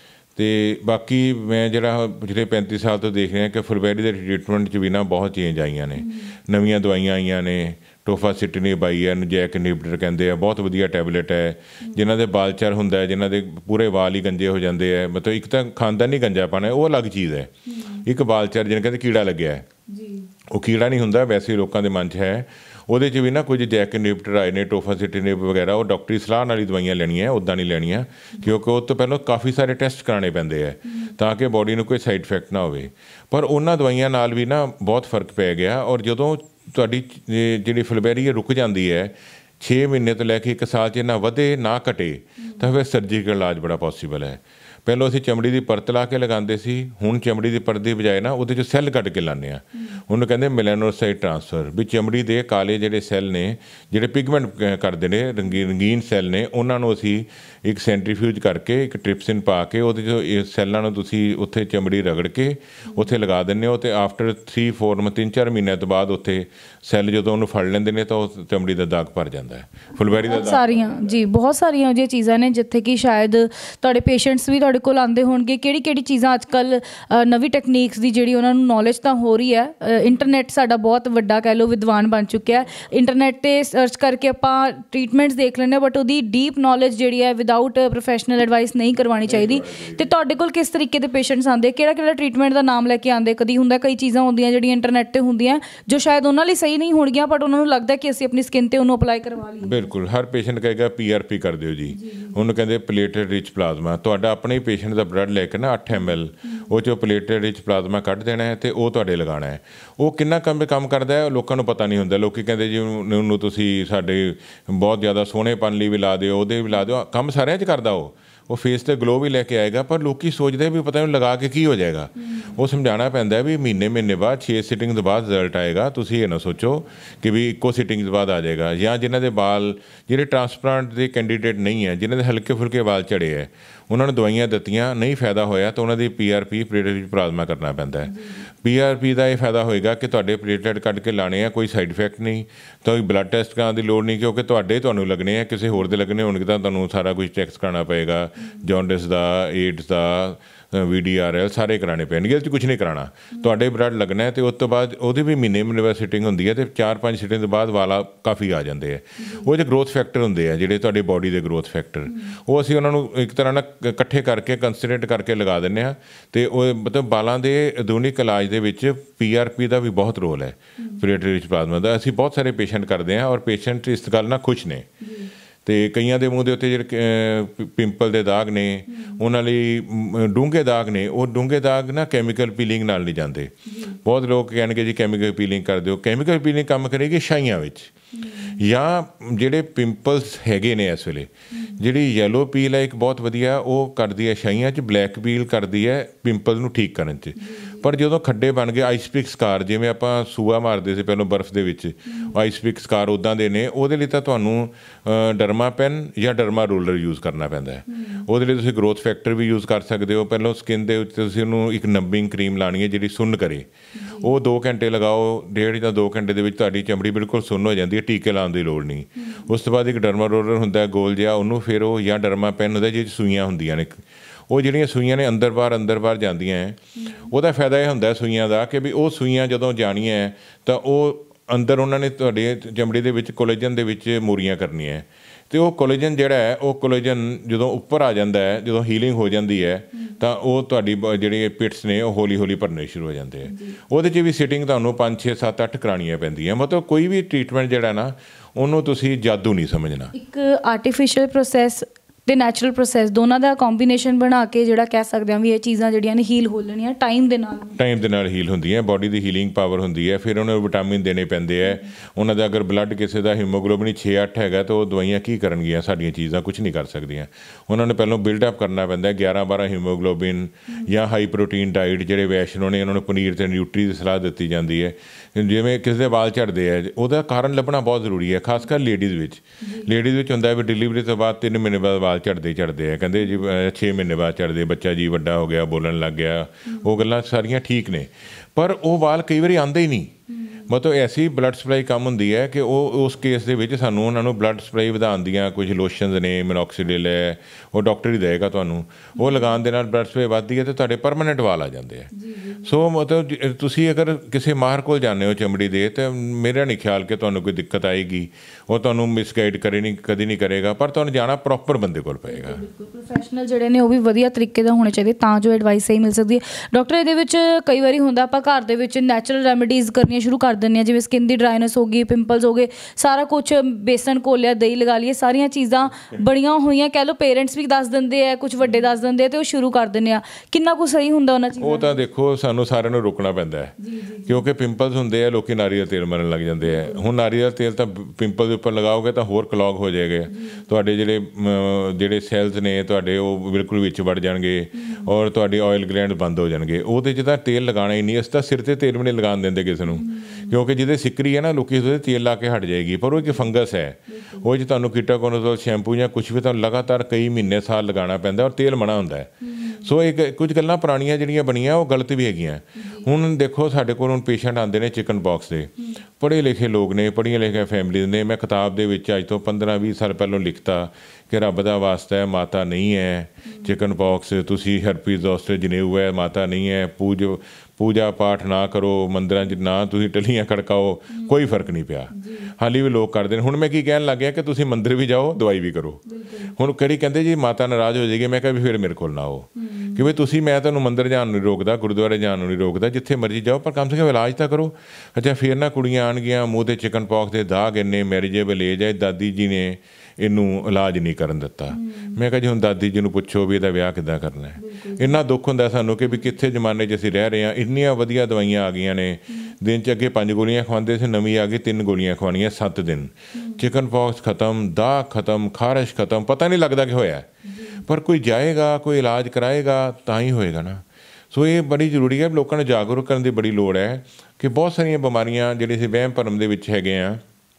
ਅਤੇ ਬਾਕੀ ਮੈਂ ਜਿਹੜਾ ਪਿਛਲੇ ਪੈਂਤੀ ਸਾਲ ਤੋਂ ਦੇਖ ਰਿਹਾ ਕਿ ਫੁਲਬੈਰੀ ਦੇ ਟਰੀਟਮੈਂਟ 'ਚ ਵੀ ਨਾ ਬਹੁਤ ਚੇਂਜ ਆਈਆਂ ਨੇ। ਨਵੀਆਂ ਦਵਾਈਆਂ ਆਈਆਂ ਨੇ, ਟੋਫਾਸਿਟਿਨਿਬ ਆਈ ਹੈ, ਜੈਕ ਇਨਹਿਬਿਟਰ ਕਹਿੰਦੇ ਆ, ਬਹੁਤ ਵਧੀਆ ਟੈਬਲੇਟ ਹੈ। ਜਿਨ੍ਹਾਂ ਦੇ ਬਾਲਚਰ ਹੁੰਦਾ, ਜਿਨ੍ਹਾਂ ਦੇ ਪੂਰੇ ਵਾਲ ਹੀ ਗੰਜੇ ਹੋ ਜਾਂਦੇ ਹੈ, ਮਤਲਬ ਇੱਕ ਤਾਂ ਖਾਨਦਾਨੀ ਗੰਜਾ ਪਾਣਾ, ਉਹ ਅਲੱਗ ਚੀਜ਼ ਹੈ। ਇੱਕ ਬਾਲਚਰ ਜਿਹਨੂੰ ਕਹਿੰਦੇ ਕੀੜਾ ਲੱਗਿਆ ਹੈ, ਉਹ ਕੀੜਾ ਨਹੀਂ ਹੁੰਦਾ, ਵੈਸੇ ਲੋਕਾਂ ਦੇ ਮਨ 'ਚ ਹੈ। ਉਹਦੇ 'ਚ ਵੀ ਨਾ ਕੁਝ ਜੈਕ ਇਨਹਿਬਿਟਰ ਆਏ ਨੇ, ਟੋਫਾਸਿਟਿਨਿਬ ਵਗੈਰਾ, ਉਹ ਡਾਕਟਰੀ ਸਲਾਹ ਨਾਲ ਹੀ ਦਵਾਈਆਂ ਲੈਣੀਆਂ, ਉੱਦਾਂ ਨਹੀਂ ਲੈਣੀਆਂ, ਕਿਉਂਕਿ ਉਹ ਤੋਂ ਪਹਿਲਾਂ ਕਾਫੀ ਸਾਰੇ ਟੈਸਟ ਕਰਾਉਣੇ ਪੈਂਦੇ ਹੈ ਤਾਂ ਕਿ ਬੋਡੀ ਨੂੰ ਕੋਈ ਸਾਈਡ ਇਫੈਕਟ ਨਾ ਹੋਵੇ। ਪਰ ਉਹਨਾਂ ਦਵਾਈਆਂ ਨਾਲ ਵੀ ਨਾ ਬਹੁਤ ਫਰਕ ਪੈ ਗਿਆ। ਔਰ ਜਦੋਂ ਤੁਹਾਡੀ ਜਿਹੜੀ ਫੁਲਬੈਰੀ ਹੈ ਰੁਕ ਜਾਂਦੀ ਹੈ, ਛੇ ਮਹੀਨੇ ਤੋਂ ਲੈ ਕੇ ਇੱਕ ਸਾਲ 'ਚ ਨਾ ਵਧੇ ਨਾ ਘਟੇ, ਤਾਂ ਫਿਰ ਸਰਜੀਕਲ ਇਲਾਜ ਬੜਾ ਪੋਸੀਬਲ ਹੈ। ਪਹਿਲਾਂ ਅਸੀਂ ਚਮੜੀ ਦੀ ਪਰਤ ਲਾ ਕੇ ਲਗਾਉਂਦੇ ਸੀ, ਹੁਣ ਚਮੜੀ ਦੀ ਪਰਤ ਦੀ ਬਜਾਏ ਨਾ ਉਹਦੇ 'ਚ ਸੈੱਲ ਕੱਢ ਕੇ ਲਾਉਂਦੇ ਹਾਂ। ਉਹਨੂੰ ਕਹਿੰਦੇ ਮੈਲੈਨੋਸਾਈਟ ਟ੍ਰਾਂਸਫਰ, ਵੀ ਚਮੜੀ ਦੇ ਕਾਲੇ ਜਿਹੜੇ ਸੈੱਲ ਨੇ, ਜਿਹੜੇ ਪਿਗਮੈਂਟ ਕਰਦੇ ਨੇ, ਰੰਗੀਨ ਰੰਗੀਨ ਸੈੱਲ ਨੇ, ਉਹਨਾਂ ਨੂੰ ਅਸੀਂ ਇੱਕ ਸੈਂਟਰੀਫਿਊਜ ਕਰਕੇ, ਇੱਕ ਟ੍ਰਿਪਸਿਨ ਪਾ ਕੇ, ਉਹਦੇ 'ਚੋਂ ਇਹ ਸੈੱਲਾਂ ਨੂੰ ਤੁਸੀਂ ਉੱਥੇ ਚਮੜੀ ਰਗੜ ਕੇ ਉੱਥੇ ਲਗਾ ਦਿੰਦੇ ਹੋ। ਅਤੇ ਆਫਟਰ ਥਰੀ ਫੋਰ ਮ ਤਿੰਨ ਚਾਰ ਮਹੀਨਿਆਂ ਤੋਂ ਬਾਅਦ ਉੱਥੇ ਸੈੱਲ ਜਦੋਂ ਉਹਨੂੰ ਫੜ ਲੈਂਦੇ ਨੇ ਤਾਂ ਉਹ ਚਮੜੀ ਦਾ ਦਾਗ ਭਰ ਜਾਂਦਾ ਹੈ, ਫੁਲਬੈਰੀ ਦਾ ਦਾਗ। ਸਾਰੀਆਂ ਜੀ, ਬਹੁਤ ਸਾਰੀਆਂ ਅਜਿਹੀਆਂ ਚੀਜ਼ਾਂ ਨੇ ਜਿੱਥੇ ਕਿ ਸ਼ਾਇਦ ਤੁਹਾਡੇ ਪੇਸ਼ੈਂਟਸ ਵੀ ਤੁਹਾਡੇ ਕੋਲ ਆਉਂਦੇ ਹੋਣਗੇ। ਕਿਹੜੀ ਕਿਹੜੀ ਚੀਜ਼ਾਂ ਅੱਜ ਕੱਲ੍ਹ ਨਵੀਂ ਟੈਕਨੀਕਸ ਦੀ ਜਿਹੜੀ ਉਹਨਾਂ ਨੂੰ ਨੌਲੇਜ ਤਾਂ ਹੋ ਰਹੀ ਹੈ। ਇੰਟਰਨੈਟ ਸਾਡਾ ਬਹੁਤ ਵੱਡਾ ਕਹਿ ਲਓ ਵਿਦਵਾਨ ਬਣ ਚੁੱਕਿਆ। ਇੰਟਰਨੈਟ 'ਤੇ ਸਰਚ ਕਰਕੇ ਆਪਾਂ ਟਰੀਟਮੈਂਟਸ ਦੇਖ ਲੈਂਦੇ ਹਾਂ, ਬਟ ਉਹਦੀ ਡੀਪ ਨੌਲੇਜ ਜਿਹੜੀ ਹੈ ਵਿਦਾਊਟ ਪ੍ਰੋਫੈਸ਼ਨਲ ਐਡਵਾਈਸ ਨਹੀਂ ਕਰਵਾਉਣੀ ਚਾਹੀਦੀ। ਅਤੇ ਤੁਹਾਡੇ ਕੋਲ ਕਿਸ ਤਰੀਕੇ ਦੇ ਪੇਸ਼ੈਂਟਸ ਆਉਂਦੇ, ਕਿਹੜਾ ਕਿਹੜਾ ਟਰੀਟਮੈਂਟ ਦਾ ਨਾਮ ਲੈ ਕੇ ਆਉਂਦੇ? ਕਦੀ ਹੁੰਦਾ ਕਈ ਚੀਜ਼ਾਂ ਹੁੰਦੀਆਂ ਜਿਹੜੀਆਂ ਇੰਟਰਨੈਟ 'ਤੇ ਹੁੰਦੀਆਂ ਜੋ ਸ਼ਾਇਦ ਉਹਨਾਂ ਲਈ ਸਹੀ ਨਹੀਂ ਹੋਣਗੀਆਂ, ਬਟ ਉਹਨਾਂ ਨੂੰ ਲੱਗਦਾ ਕਿ ਅਸੀਂ ਆਪਣੀ ਸਕਿਨ 'ਤੇ ਉਹਨੂੰ ਅਪਲਾਈ ਕਰਵਾ ਲਈਏ। ਬਿਲਕੁਲ, ਹਰ ਪੇਸ਼ੈਂਟ ਕਹੇਗਾ ਪੀ ਆਰ ਪੀ ਕਰ ਦਿਓ ਜੀ, ਉਹਨੂੰ ਕਹਿੰਦੇ ਪਲੇਟਡ ਰਿਚ ਪਲਾਜ਼ਮਾ। ਤੁਹਾਡਾ ਆਪਣੇ ਹੀ ਪੇਸ਼ੈਂਟ ਦਾ ਬਲੱਡ ਲੈ ਕੇ ਨਾ ਅੱਠ ਐਮ ਐਲ ਉਹ 'ਚੋਂ ਪਲੇਟਡ ਰਿਚ ਪਲਾਜ਼ਮਾ ਕੱਢ ਦੇਣਾ ਹੈ ਅਤੇ ਉਹ ਤੁਹਾਡੇ ਲਗਾਉਣਾ ਹੈ। ਉਹ ਕਿੰਨਾ ਕੰਮ ਕੰਮ ਕਰਦਾ ਹੈ ਲੋਕਾਂ ਨੂੰ ਪਤਾ ਨਹੀਂ ਹੁੰਦਾ। ਲੋਕ ਕਹਿੰਦੇ ਜੀ ਉਹਨੂੰ ਤੁਸੀਂ ਸਾਡੇ ਬਹੁਤ ਜ਼ਿਆਦਾ ਸੋਹਣੇਪਨ ਲਈ ਵੀ ਲਾ ਦਿਓ, ਉਹਦੇ ਵੀ ਲਾ ਦਿਓ, ਕੰਮ ਸਾਰਿਆਂ 'ਚ ਕਰਦਾ ਉਹ ਉਹ ਫੇਸ 'ਤੇ ਗਲੋ ਵੀ ਲੈ ਕੇ ਆਏਗਾ, ਪਰ ਲੋਕੀ ਸੋਚਦੇ ਵੀ ਪਤਾ ਨਹੀਂ ਲਗਾ ਕੇ ਕੀ ਹੋ ਜਾਏਗਾ। ਉਹ ਸਮਝਾਉਣਾ ਪੈਂਦਾ ਵੀ ਮਹੀਨੇ ਮਹੀਨੇ ਬਾਅਦ ਛੇ ਸਿਟਿੰਗ ਤੋਂ ਬਾਅਦ ਰਿਜ਼ਲਟ ਆਏਗਾ। ਤੁਸੀਂ ਇਹ ਨਾ ਸੋਚੋ ਕਿ ਵੀ ਇੱਕੋ ਸਿਟਿੰਗ ਤੋਂ ਬਾਅਦ ਆ ਜਾਏਗਾ। ਜਾਂ ਜਿਨ੍ਹਾਂ ਦੇ ਵਾਲ ਜਿਹੜੇ ਟਰਾਂਸਪਲਾਂਟ ਦੇ ਕੈਂਡੀਡੇਟ ਨਹੀਂ ਹੈ, ਜਿਨ੍ਹਾਂ ਦੇ ਹਲਕੇ ਫੁਲਕੇ ਵਾਲ ਝੜੇ ਹੈ, ਉਹਨਾਂ ਨੂੰ ਦਵਾਈਆਂ ਦਿੱਤੀਆਂ ਨਹੀਂ ਫਾਇਦਾ ਹੋਇਆ ਤਾਂ ਉਹਨਾਂ ਦੀ P R P platelet plasma ਕਰਨਾ ਪੈਂਦਾ ਹੈ। ਪੀ ਆਰ ਪੀ ਦਾ ਇਹ ਫਾਇਦਾ ਹੋਏਗਾ ਕਿ ਤੁਹਾਡੇ ਪਲੇਟਲੈਟ ਕੱਢ ਕੇ ਲਾਣੇ ਆ, ਕੋਈ ਸਾਈਡ ਇਫੈਕਟ ਨਹੀਂ, ਤਾਂ ਬਲੱਡ ਟੈਸਟ ਕਰਾਉਣ ਦੀ ਲੋੜ ਨਹੀਂ, ਕਿਉਂਕਿ ਤੁਹਾਡੇ ਤੁਹਾਨੂੰ ਲੱਗਣੇ ਆ, ਕਿਸੇ ਹੋਰ ਦੇ ਲੱਗਣੇ ਹੋਣਗੇ ਤਾਂ ਤੁਹਾਨੂੰ ਸਾਰਾ ਕੁਝ ਚੈੱਕ ਕਰਾਉਣਾ ਪਏਗਾ। ਜੌਂਡਿਸ ਦਾ, ਏਡਸ ਦਾ, ਵੀ ਡੀ ਆਰ ਐਲ ਸਾਰੇ ਕਰਾਉਣੇ ਪੈਣਗੇ। ਇਹਦੇ 'ਚ ਕੁਛ ਨਹੀਂ ਕਰਾਉਣਾ, ਤੁਹਾਡੇ ਬਲੱਡ ਲੱਗਣਾ ਹੈ। ਅਤੇ ਉਸ ਤੋਂ ਬਾਅਦ ਉਹਦੀ ਵੀ ਮਹੀਨੇ ਮਹੀਨੇ ਬਾਅਦ ਸਿਟਿੰਗ ਹੁੰਦੀ ਹੈ, ਅਤੇ ਚਾਰ ਪੰਜ ਸਿਟਿੰਗ ਤੋਂ ਬਾਅਦ ਵਾਲਾ ਕਾਫੀ ਆ ਜਾਂਦੇ ਹੈ। ਉਹ 'ਚ ਗਰੋਥ ਫੈਕਟਰ ਹੁੰਦੇ ਆ, ਜਿਹੜੇ ਤੁਹਾਡੀ ਬੋਡੀ ਦੇ ਗਰੋਥ ਫੈਕਟਰ, ਉਹ ਅਸੀਂ ਉਹਨਾਂ ਨੂੰ ਇੱਕ ਤਰ੍ਹਾਂ ਨਾਲ ਇਕੱਠੇ ਕਰਕੇ ਕੰਸਨਟਰੇਟ ਕਰਕੇ ਲਗਾ ਦਿੰਦੇ ਹਾਂ। ਅਤੇ ਉਹ ਮਤਲਬ ਵਾਲਾਂ ਦੇ ਆਧੁਨਿਕ ਇਲਾਜ ਦੇ ਵਿੱਚ ਪੀ ਆਰ ਪੀ ਦਾ ਵੀ ਬਹੁਤ ਰੋਲ ਹੈ, ਪਲੇਟਲੈਟ ਰਿਚ ਪਲਾਜ਼ਮਾ ਦਾ। ਅਸੀਂ ਬਹੁਤ ਸਾਰੇ ਪੇਸ਼ੈਂਟ ਕਰਦੇ ਹਾਂ, ਔਰ ਪੇਸ਼ੈਂਟ ਇਸ ਗੱਲ ਨਾਲ ਖੁਸ਼ ਨੇ। ਅਤੇ ਕਈਆਂ ਦੇ ਮੂੰਹ ਦੇ ਉੱਤੇ ਜਿਹੜੇ ਪਿੰਪਲ ਦੇ ਦਾਗ ਨੇ, ਉਹਨਾਂ ਲਈ ਡੂੰਘੇ ਦਾਗ ਨੇ, ਉਹ ਡੂੰਘੇ ਦਾਗ ਨਾ ਕੈਮੀਕਲ ਪੀਲਿੰਗ ਨਾਲ ਨਹੀਂ ਜਾਂਦੇ। ਬਹੁਤ ਲੋਕ ਕਹਿਣਗੇ ਜੀ ਕੈਮੀਕਲ ਪੀਲਿੰਗ ਕਰ ਦਿਓ। ਕੈਮੀਕਲ ਪੀਲਿੰਗ ਕੰਮ ਕਰੇਗੀ ਛਾਈਆਂ ਵਿੱਚ, ਜਾਂ ਜਿਹੜੇ ਪਿੰਪਲਸ ਹੈਗੇ ਨੇ ਇਸ ਵੇਲੇ, ਜਿਹੜੀ ਯੈਲੋ ਪੀਲ ਹੈ ਇੱਕ ਬਹੁਤ ਵਧੀਆ, ਉਹ ਕਰਦੀ ਹੈ ਛਾਈਆਂ 'ਚ, ਬਲੈਕ ਪੀਲ ਕਰਦੀ ਹੈ ਪਿੰਪਲ ਨੂੰ ਠੀਕ ਕਰਨ 'ਚ। ਪਰ ਜਦੋਂ ਖੱਡੇ ਬਣ ਗਏ, ਆਈਸ ਪਿਕ ਸਕਾਰ, ਜਿਵੇਂ ਆਪਾਂ ਸੂਆ ਮਾਰਦੇ ਸੀ ਪਹਿਲਾਂ ਬਰਫ਼ ਦੇ ਵਿੱਚ, ਆਈਸ ਪਿਕ ਸਕਾਰ ਉੱਦਾਂ ਦੇ ਨੇ, ਉਹਦੇ ਲਈ ਤਾਂ ਤੁਹਾਨੂੰ ਡਰਮਾ ਪੈਨ ਜਾਂ ਡਰਮਾ ਰੋਲਰ ਯੂਜ਼ ਕਰਨਾ ਪੈਂਦਾ ਹੈ। ਉਹਦੇ ਲਈ ਤੁਸੀਂ ਗਰੋਥ ਫੈਕਟਰ ਵੀ ਯੂਜ਼ ਕਰ ਸਕਦੇ ਹੋ। ਪਹਿਲਾਂ ਸਕਿਨ ਦੇ ਉੱਤੇ ਤੁਸੀਂ ਉਹਨੂੰ ਇੱਕ ਨੰਬਿੰਗ ਕਰੀਮ ਲਾਉਣੀ ਹੈ ਜਿਹੜੀ ਸੁੰਨ ਕਰੇ, ਉਹ ਦੋ ਘੰਟੇ ਲਗਾਓ, ਡੇਢ ਜਾਂ ਦੋ ਘੰਟੇ ਦੇ ਵਿੱਚ ਤੁਹਾਡੀ ਚਮੜੀ ਬਿਲਕੁਲ ਸੁੰਨ ਹੋ ਜਾਂਦੀ ਹੈ, ਟੀਕੇ ਲਾਉਣ ਦੀ ਲੋੜ ਨਹੀਂ। ਉਸ ਤੋਂ ਬਾਅਦ ਇੱਕ ਡਰਮਾ ਰੋਲਰ ਹੁੰਦਾ ਗੋਲ ਜਿਹਾ, ਉਹਨੂੰ ਫਿਰ ਉਹ, ਜਾਂ ਡਰਮਾ ਪੈਨ ਹੁੰਦਾ ਜਿਹਦੇ 'ਚ ਸੂਈਆਂ ਹੁੰਦੀਆਂ ਨੇ, ਉਹ ਜਿਹੜੀਆਂ ਸੂਈਆਂ ਨੇ ਅੰਦਰ ਬਾਹਰ ਅੰਦਰ ਬਾਹਰ ਜਾਂਦੀਆਂ ਹੈ। ਉਹਦਾ ਫਾਇਦਾ ਇਹ ਹੁੰਦਾ ਸੂਈਆਂ ਦਾ ਕਿ ਵੀ ਉਹ ਸੂਈਆਂ ਜਦੋਂ ਜਾਣੀਆਂ ਹੈ ਤਾਂ ਉਹ ਅੰਦਰ ਉਹਨਾਂ ਨੇ ਤੁਹਾਡੇ ਚਮੜੀ ਦੇ ਵਿੱਚ ਕੋਲੇਜਨ ਦੇ ਵਿੱਚ ਮੂਰੀਆਂ ਕਰਨੀਆਂ ਹੈ, ਅਤੇ ਉਹ ਕੋਲੇਜਨ ਜਿਹੜਾ ਹੈ, ਉਹ ਕੋਲੇਜਨ ਜਦੋਂ ਉੱਪਰ ਆ ਜਾਂਦਾ ਹੈ, ਜਦੋਂ ਹੀਲਿੰਗ ਹੋ ਜਾਂਦੀ ਹੈ, ਤਾਂ ਉਹ ਤੁਹਾਡੀ ਜਿਹੜੇ ਪਿਟਸ ਨੇ ਉਹ ਹੌਲੀ ਹੌਲੀ ਭਰਨੇ ਸ਼ੁਰੂ ਹੋ ਜਾਂਦੇ ਹੈ। ਉਹਦੇ 'ਚ ਵੀ ਸਿਟਿੰਗ ਤੁਹਾਨੂੰ ਪੰਜ ਛੇ ਸੱਤ ਅੱਠ ਕਰਾਉਣੀਆਂ ਪੈਂਦੀਆਂ। ਮਤਲਬ ਕੋਈ ਵੀ ਟਰੀਟਮੈਂਟ ਜਿਹੜਾ ਨਾ, ਉਹਨੂੰ ਤੁਸੀਂ ਜਾਦੂ ਨਹੀਂ ਸਮਝਣਾ। ਇੱਕ ਆਰਟੀਫਿਸ਼ੀਅਲ ਪ੍ਰੋਸੈਸ ਅਤੇ ਨੈਚੁਰਲ ਪ੍ਰੋਸੈਸ ਦੋਨਾਂ ਦਾ ਕੰਬੀਨੇਸ਼ਨ ਬਣਾ ਕੇ ਜਿਹੜਾ ਕਹਿ ਸਕਦੇ ਹਾਂ ਵੀ ਇਹ ਚੀਜ਼ਾਂ ਜਿਹੜੀਆਂ ਨੇ ਹੀਲ ਹੋ ਲੈਣੀਆਂ ਟਾਈਮ ਦੇ ਨਾਲ, ਟਾਈਮ ਦੇ ਨਾਲ ਹੀਲ ਹੁੰਦੀਆਂ। ਬੋਡੀ ਦੀ ਹੀਲਿੰਗ ਪਾਵਰ ਹੁੰਦੀ ਹੈ। ਫਿਰ ਉਹਨਾਂ ਨੂੰ ਵਿਟਾਮਿਨ ਦੇਣੇ ਪੈਂਦੇ ਹੈ। ਉਹਨਾਂ ਦਾ ਅਗਰ ਬਲੱਡ ਕਿਸੇ ਦਾ ਹੀਮੋਗਲੋਬਿਨ ਛੇ ਅੱਠ ਹੈਗਾ ਤਾਂ ਉਹ ਦਵਾਈਆਂ ਕੀ ਕਰਨਗੀਆਂ, ਸਾਡੀਆਂ ਚੀਜ਼ਾਂ ਕੁਛ ਨਹੀਂ ਕਰ ਸਕਦੀਆਂ। ਉਹਨਾਂ ਨੂੰ ਪਹਿਲਾਂ ਬਿਲਡਅਪ ਕਰਨਾ ਪੈਂਦਾ ਗਿਆਰਾਂ ਬਾਰਾਂ ਹੀਮੋਗਲੋਬਿਨ ਜਾਂ ਹਾਈ ਪ੍ਰੋਟੀਨ ਡਾਈਟ। ਜਿਹੜੇ ਵੈਸ਼ਨੋ ਨੇ ਉਹਨਾਂ ਨੂੰ ਪਨੀਰ ਅਤੇ ਨਿਊਟਰੀ ਦੀ ਸਲਾਹ ਦਿੱਤੀ ਜਾਂਦੀ ਹੈ। ਜਿਵੇਂ ਕਿਸੇ ਦੇ ਵਾਲ ਝੜਦੇ ਹੈ, ਉਹਦਾ ਕਾਰਨ ਲੱਭਣਾ ਬਹੁਤ ਜ਼ਰੂਰੀ ਹੈ, ਖਾਸ ਕਰ ਲੇਡੀਜ਼ ਵਿੱਚ। ਲੇਡੀਜ਼ ਵਿੱਚ ਹੁੰਦਾ ਵੀ ਡਿਲੀਵਰੀ ਤੋਂ ਬਾਅਦ ਤਿੰਨ ਮਹੀਨੇ ਬਾਅਦ ਵਾਲ ਝੜਦੇ ਝੜਦੇ ਹੈ, ਕਹਿੰਦੇ ਜੀ ਛੇ ਮਹੀਨੇ ਬਾਅਦ ਝੜਦੇ, ਬੱਚਾ ਜੀ ਵੱਡਾ ਹੋ ਗਿਆ, ਬੋਲਣ ਲੱਗ ਗਿਆ। ਉਹ ਗੱਲਾਂ ਸਾਰੀਆਂ ਠੀਕ ਨੇ, ਪਰ ਉਹ ਵਾਲ ਕਈ ਵਾਰੀ ਆਉਂਦੇ ਹੀ ਨਹੀਂ। ਮਤਲਬ ਐਸੀ ਬਲੱਡ ਸਪਲਾਈ ਕੰਮ ਹੁੰਦੀ ਹੈ ਕਿ ਉਹ ਉਸ ਕੇਸ ਦੇ ਵਿੱਚ ਸਾਨੂੰ ਉਹਨਾਂ ਨੂੰ ਬਲੱਡ ਸਪਲਾਈ ਵਧਾਉਣ ਦੀਆਂ ਕੁਝ ਲੋਸ਼ਨਸ ਨੇ, ਮਿਨੋਕਸੀਡਿਲ ਹੈ, ਉਹ ਡਾਕਟਰ ਹੀ ਦੇਵੇਗਾ ਤੁਹਾਨੂੰ। ਉਹ ਲਗਾਉਣ ਦੇ ਨਾਲ ਬਲੱਡ ਸਪਲਾਈ ਵੱਧਦੀ ਹੈ ਅਤੇ ਤੁਹਾਡੇ ਪਰਮਾਨੈਂਟ ਵਾਲ ਆ ਜਾਂਦੇ ਆ। ਸੋ ਮਤਲਬ ਤੁਸੀਂ ਅਗਰ ਕਿਸੇ ਮਾਹਰ ਕੋਲ ਜਾਂਦੇ ਹੋ ਚਮੜੀ ਦੇ, ਤਾਂ ਮੇਰਾ ਨਹੀਂ ਖਿਆਲ ਕਿ ਤੁਹਾਨੂੰ ਕੋਈ ਦਿੱਕਤ ਆਏਗੀ। ਉਹ ਤੁਹਾਨੂੰ ਮਿਸਗਾਈਡ ਕਰੇ ਨਹੀਂ, ਕਦੀ ਨਹੀਂ ਕਰੇਗਾ, ਪਰ ਤੁਹਾਨੂੰ ਜਾਣਾ ਪ੍ਰੋਪਰ ਬੰਦੇ ਕੋਲ ਪਏਗਾ। ਪ੍ਰੋਫੈਸ਼ਨਲ ਜਿਹੜੇ ਨੇ ਉਹ ਵੀ ਵਧੀਆ ਤਰੀਕੇ ਦਾ ਹੋਣੇ ਚਾਹੀਦੇ ਤਾਂ ਜੋ ਐਡਵਾਈਸ ਸਹੀ ਮਿਲ ਸਕਦੀ ਹੈ। ਡਾਕਟਰ ਇਹਦੇ ਵਿੱਚ ਕਈ ਵਾਰੀ ਹੁੰਦਾ ਆਪਾਂ ਘਰ ਦੇ ਵਿੱਚ ਨੈਚੁਰਲ ਰੈਮੀਡੀਜ਼ ਕਰਨੀਆਂ ਸ਼ੁਰੂ ਕਰ ਦਿੰਦੇ ਹਾਂ, ਜਿਵੇਂ ਸਕਿਨ ਦੀ ਡਰਾਈਨੈਸ ਹੋ ਗਈ, ਪਿੰਪਲਸ ਹੋ ਗਏ, ਸਾਰਾ ਕੁਛ ਬੇਸਣ ਘੋਲਿਆ, ਦਹੀਂ ਲਗਾ ਲਈਏ, ਸਾਰੀਆਂ ਚੀਜ਼ਾਂ ਬਣੀਆਂ ਹੋਈਆਂ ਕਹਿ ਲਓ। ਪੇਰੈਂਟਸ ਵੀ ਦੱਸ ਦਿੰਦੇ ਆ, ਕੁਛ ਵੱਡੇ ਦੱਸ ਦਿੰਦੇ ਆ, ਅਤੇ ਉਹ ਸ਼ੁਰੂ ਕਰ ਦਿੰਦੇ ਆ। ਕਿੰਨਾ ਕੁ ਸਹੀ ਹੁੰਦਾ ਉਹਨਾਂ ਚੀਜ਼ਾਂ? ਉਹ ਤਾਂ ਦੇਖੋ ਸਾਨੂੰ ਸਾਰਿਆਂ ਨੂੰ ਰੋਕਣਾ ਪੈਂਦਾ ਹੈ, ਕਿਉਂਕਿ ਪਿੰਪਲਸ ਹੁੰਦੇ ਆ, ਲੋਕੀ ਨਾਰੀਅਲ ਤੇਲ ਮਰਨ ਲੱਗ ਜਾਂਦੇ ਆ। ਹੁਣ ਨਾਰੀਅਲ ਤੇਲ ਤਾਂ ਪਿੰਪਲ ਦੇ ਉੱਪਰ ਲਗਾਓਗੇ ਤਾਂ ਹੋਰ ਕਲੌਗ ਹੋ ਜਾਏਗਾ। ਤੁਹਾਡੇ ਜਿਹੜੇ ਜਿਹੜੇ ਸੈਲਸ ਨੇ ਤੁਹਾਡੇ ਉਹ ਬਿਲਕੁਲ ਵਿੱਚ ਵੜ ਜਾਣਗੇ, ਔਰ ਤੁਹਾਡੇ ਆਇਲ ਗਲੈਂਡ ਬੰਦ ਹੋ ਜਾਣਗੇ। ਉਹਦੇ 'ਚ ਤਾਂ ਤੇਲ ਲਗਾਉਣਾ ਹੀ ਨਹੀਂ। ਅਸੀਂ ਤਾਂ ਸਿਰ 'ਤੇ ਤੇਲ ਵੀ ਨਹੀਂ ਲਗਾਉਣ ਦਿੰਦੇ ਕਿਸੇ ਨੂੰ, ਕਿਉਂਕਿ ਜਿਹਦੇ ਸਿੱਕਰੀ ਹੈ ਨਾ, ਲੋਕੀ ਉਹਦੇ ਤੇਲ ਲਾ ਕੇ ਹਟ ਜਾਏਗੀ, ਪਰ ਉਹ ਇੱਕ ਫੰਗਸ ਹੈ। ਉਹ 'ਚ ਤੁਹਾਨੂੰ ਕੀਟਾਕੋਨਾਜ਼ੋਲ ਸ਼ੈਂਪੂ ਜਾਂ ਕੁਛ ਵੀ ਤੁਹਾਨੂੰ ਲਗਾਤਾਰ ਕਈ ਮਹੀਨੇ ਸਾਲ ਲਗਾਉਣਾ ਪੈਂਦਾ, ਔਰ ਤੇਲ ਮਨਾ ਹੁੰਦਾ ਹੈ। ਸੋ ਇੱਕ ਕੁਝ ਗੱਲਾਂ ਪੁਰਾਣੀਆਂ ਜਿਹੜੀਆਂ ਬਣੀਆਂ ਉਹ ਗਲਤ ਵੀ ਹੈਗੀਆਂ। ਹੁਣ ਦੇਖੋ ਸਾਡੇ ਕੋਲ ਹੁਣ ਪੇਸ਼ੈਂਟ ਆਉਂਦੇ ਨੇ ਚਿਕਨ ਪੌਕਸ ਦੇ, ਪੜ੍ਹੇ ਲਿਖੇ ਲੋਕ ਨੇ, ਪੜ੍ਹੀਆਂ ਲਿਖੀਆਂ ਫੈਮਿਲੀ ਨੇ। ਮੈਂ ਕਿਤਾਬ ਦੇ ਵਿੱਚ ਅੱਜ ਤੋਂ ਪੰਦਰਾਂ ਵੀਹ ਸਾਲ ਪਹਿਲਾਂ ਲਿਖਤਾ ਕਿ ਰੱਬ ਦਾ ਵਾਸਤਾ ਹੈ, ਮਾਤਾ ਨਹੀਂ ਹੈ ਚਿਕਨ ਪੌਕਸ, ਤੁਸੀਂ ਹਰਪੀਸ ਜ਼ੋਸਟਰ ਜਨੇਊ ਹੈ, ਮਾਤਾ ਨਹੀਂ ਹੈ। ਪੂਜ ਪੂਜਾ ਪਾਠ ਨਾ ਕਰੋ, ਮੰਦਿਰਾਂ 'ਚ ਨਾ ਤੁਸੀਂ ਟੱਲੀਆਂ ਖੜਕਾਓ, ਕੋਈ ਫਰਕ ਨਹੀਂ ਪਿਆ। ਹਾਲੀ ਵੀ ਲੋਕ ਕਰਦੇ ਨੇ। ਹੁਣ ਮੈਂ ਕੀ ਕਹਿਣ ਲੱਗ ਗਿਆ ਕਿ ਤੁਸੀਂ ਮੰਦਿਰ ਵੀ ਜਾਓ, ਦਵਾਈ ਵੀ ਕਰੋ। ਹੁਣ ਕਿਹੜੀ ਕਹਿੰਦੇ ਜੀ ਮਾਤਾ ਨਾਰਾਜ਼ ਹੋ ਜਾਏਗੀ, ਮੈਂ ਕਿਹਾ ਵੀ ਫਿਰ ਮੇਰੇ ਕੋਲ ਨਾ ਆਓ, ਕਿ ਵੀ ਤੁਸੀਂ, ਮੈਂ ਤੁਹਾਨੂੰ ਮੰਦਿਰ ਜਾਣ ਨੂੰ ਨਹੀਂ ਰੋਕਦਾ, ਗੁਰਦੁਆਰੇ ਜਾਣ ਨੂੰ ਨਹੀਂ ਰੋਕਦਾ, ਜਿੱਥੇ ਮਰਜ਼ੀ ਜਾਓ, ਪਰ ਕਮ ਸੇ ਕਮ ਇਲਾਜ ਤਾਂ ਕਰੋ। ਅੱਛਾ, ਫਿਰ ਨਾ ਕੁੜੀਆਂ ਆਉਣਗੀਆਂ ਮੂੰਹ 'ਤੇ ਚਿਕਨ ਪੌਕਸ ਦੇ ਦਾਗ ਇੰਨੇ, ਮੈਰੀਜੇਬਲ ਏਜ ਹੈ, ਦਾਦੀ ਜੀ ਨੇ ਇਹਨੂੰ ਇਲਾਜ ਨਹੀਂ ਕਰਨ ਦਿੱਤਾ। ਮੈਂ ਕਿਹਾ ਜੀ ਹੁਣ ਦਾਦੀ ਜੀ ਨੂੰ ਪੁੱਛੋ ਵੀ ਇਹਦਾ ਵਿਆਹ ਕਿੱਦਾਂ ਕਰਨਾ ਹੈ। ਇੰਨਾ ਦੁੱਖ ਹੁੰਦਾ ਸਾਨੂੰ ਕਿ ਵੀ ਕਿੱਥੇ ਜ਼ਮਾਨੇ 'ਚ ਅਸੀਂ ਰਹਿ ਰਹੇ ਹਾਂ। ਇੰਨੀਆਂ ਵਧੀਆ ਦਵਾਈਆਂ ਆ ਗਈਆਂ ਨੇ, ਦਿਨ 'ਚ ਅੱਗੇ ਪੰਜ ਗੋਲੀਆਂ ਖਵਾਉਂਦੇ ਸੀ, ਨਵੀਂ ਆ ਗਈ ਤਿੰਨ ਗੋਲੀਆਂ ਖਵਾਉਣੀਆਂ ਸੱਤ ਦਿਨ। ਚਿਕਨ ਪੌਕਸ ਖਤਮ, ਦਾਗ ਖਤਮ, ਖਾਰਸ਼ ਖਤਮ, ਪਤਾ ਨਹੀਂ ਲੱਗਦਾ ਕਿ ਹੋਇਆ। ਪਰ ਕੋਈ ਜਾਏਗਾ, ਕੋਈ ਇਲਾਜ ਕਰਾਏਗਾ ਤਾਂ ਹੀ ਹੋਏਗਾ ਨਾ। ਸੋ ਇਹ ਬੜੀ ਜ਼ਰੂਰੀ ਹੈ, ਲੋਕਾਂ ਨੂੰ ਜਾਗਰੂਕ ਕਰਨ ਦੀ ਬੜੀ ਲੋੜ ਹੈ ਕਿ ਬਹੁਤ ਸਾਰੀਆਂ ਬਿਮਾਰੀਆਂ ਜਿਹੜੇ ਅਸੀਂ ਵਹਿਮ ਭਰਮ ਦੇ ਵਿੱਚ ਹੈਗੇ ਆ,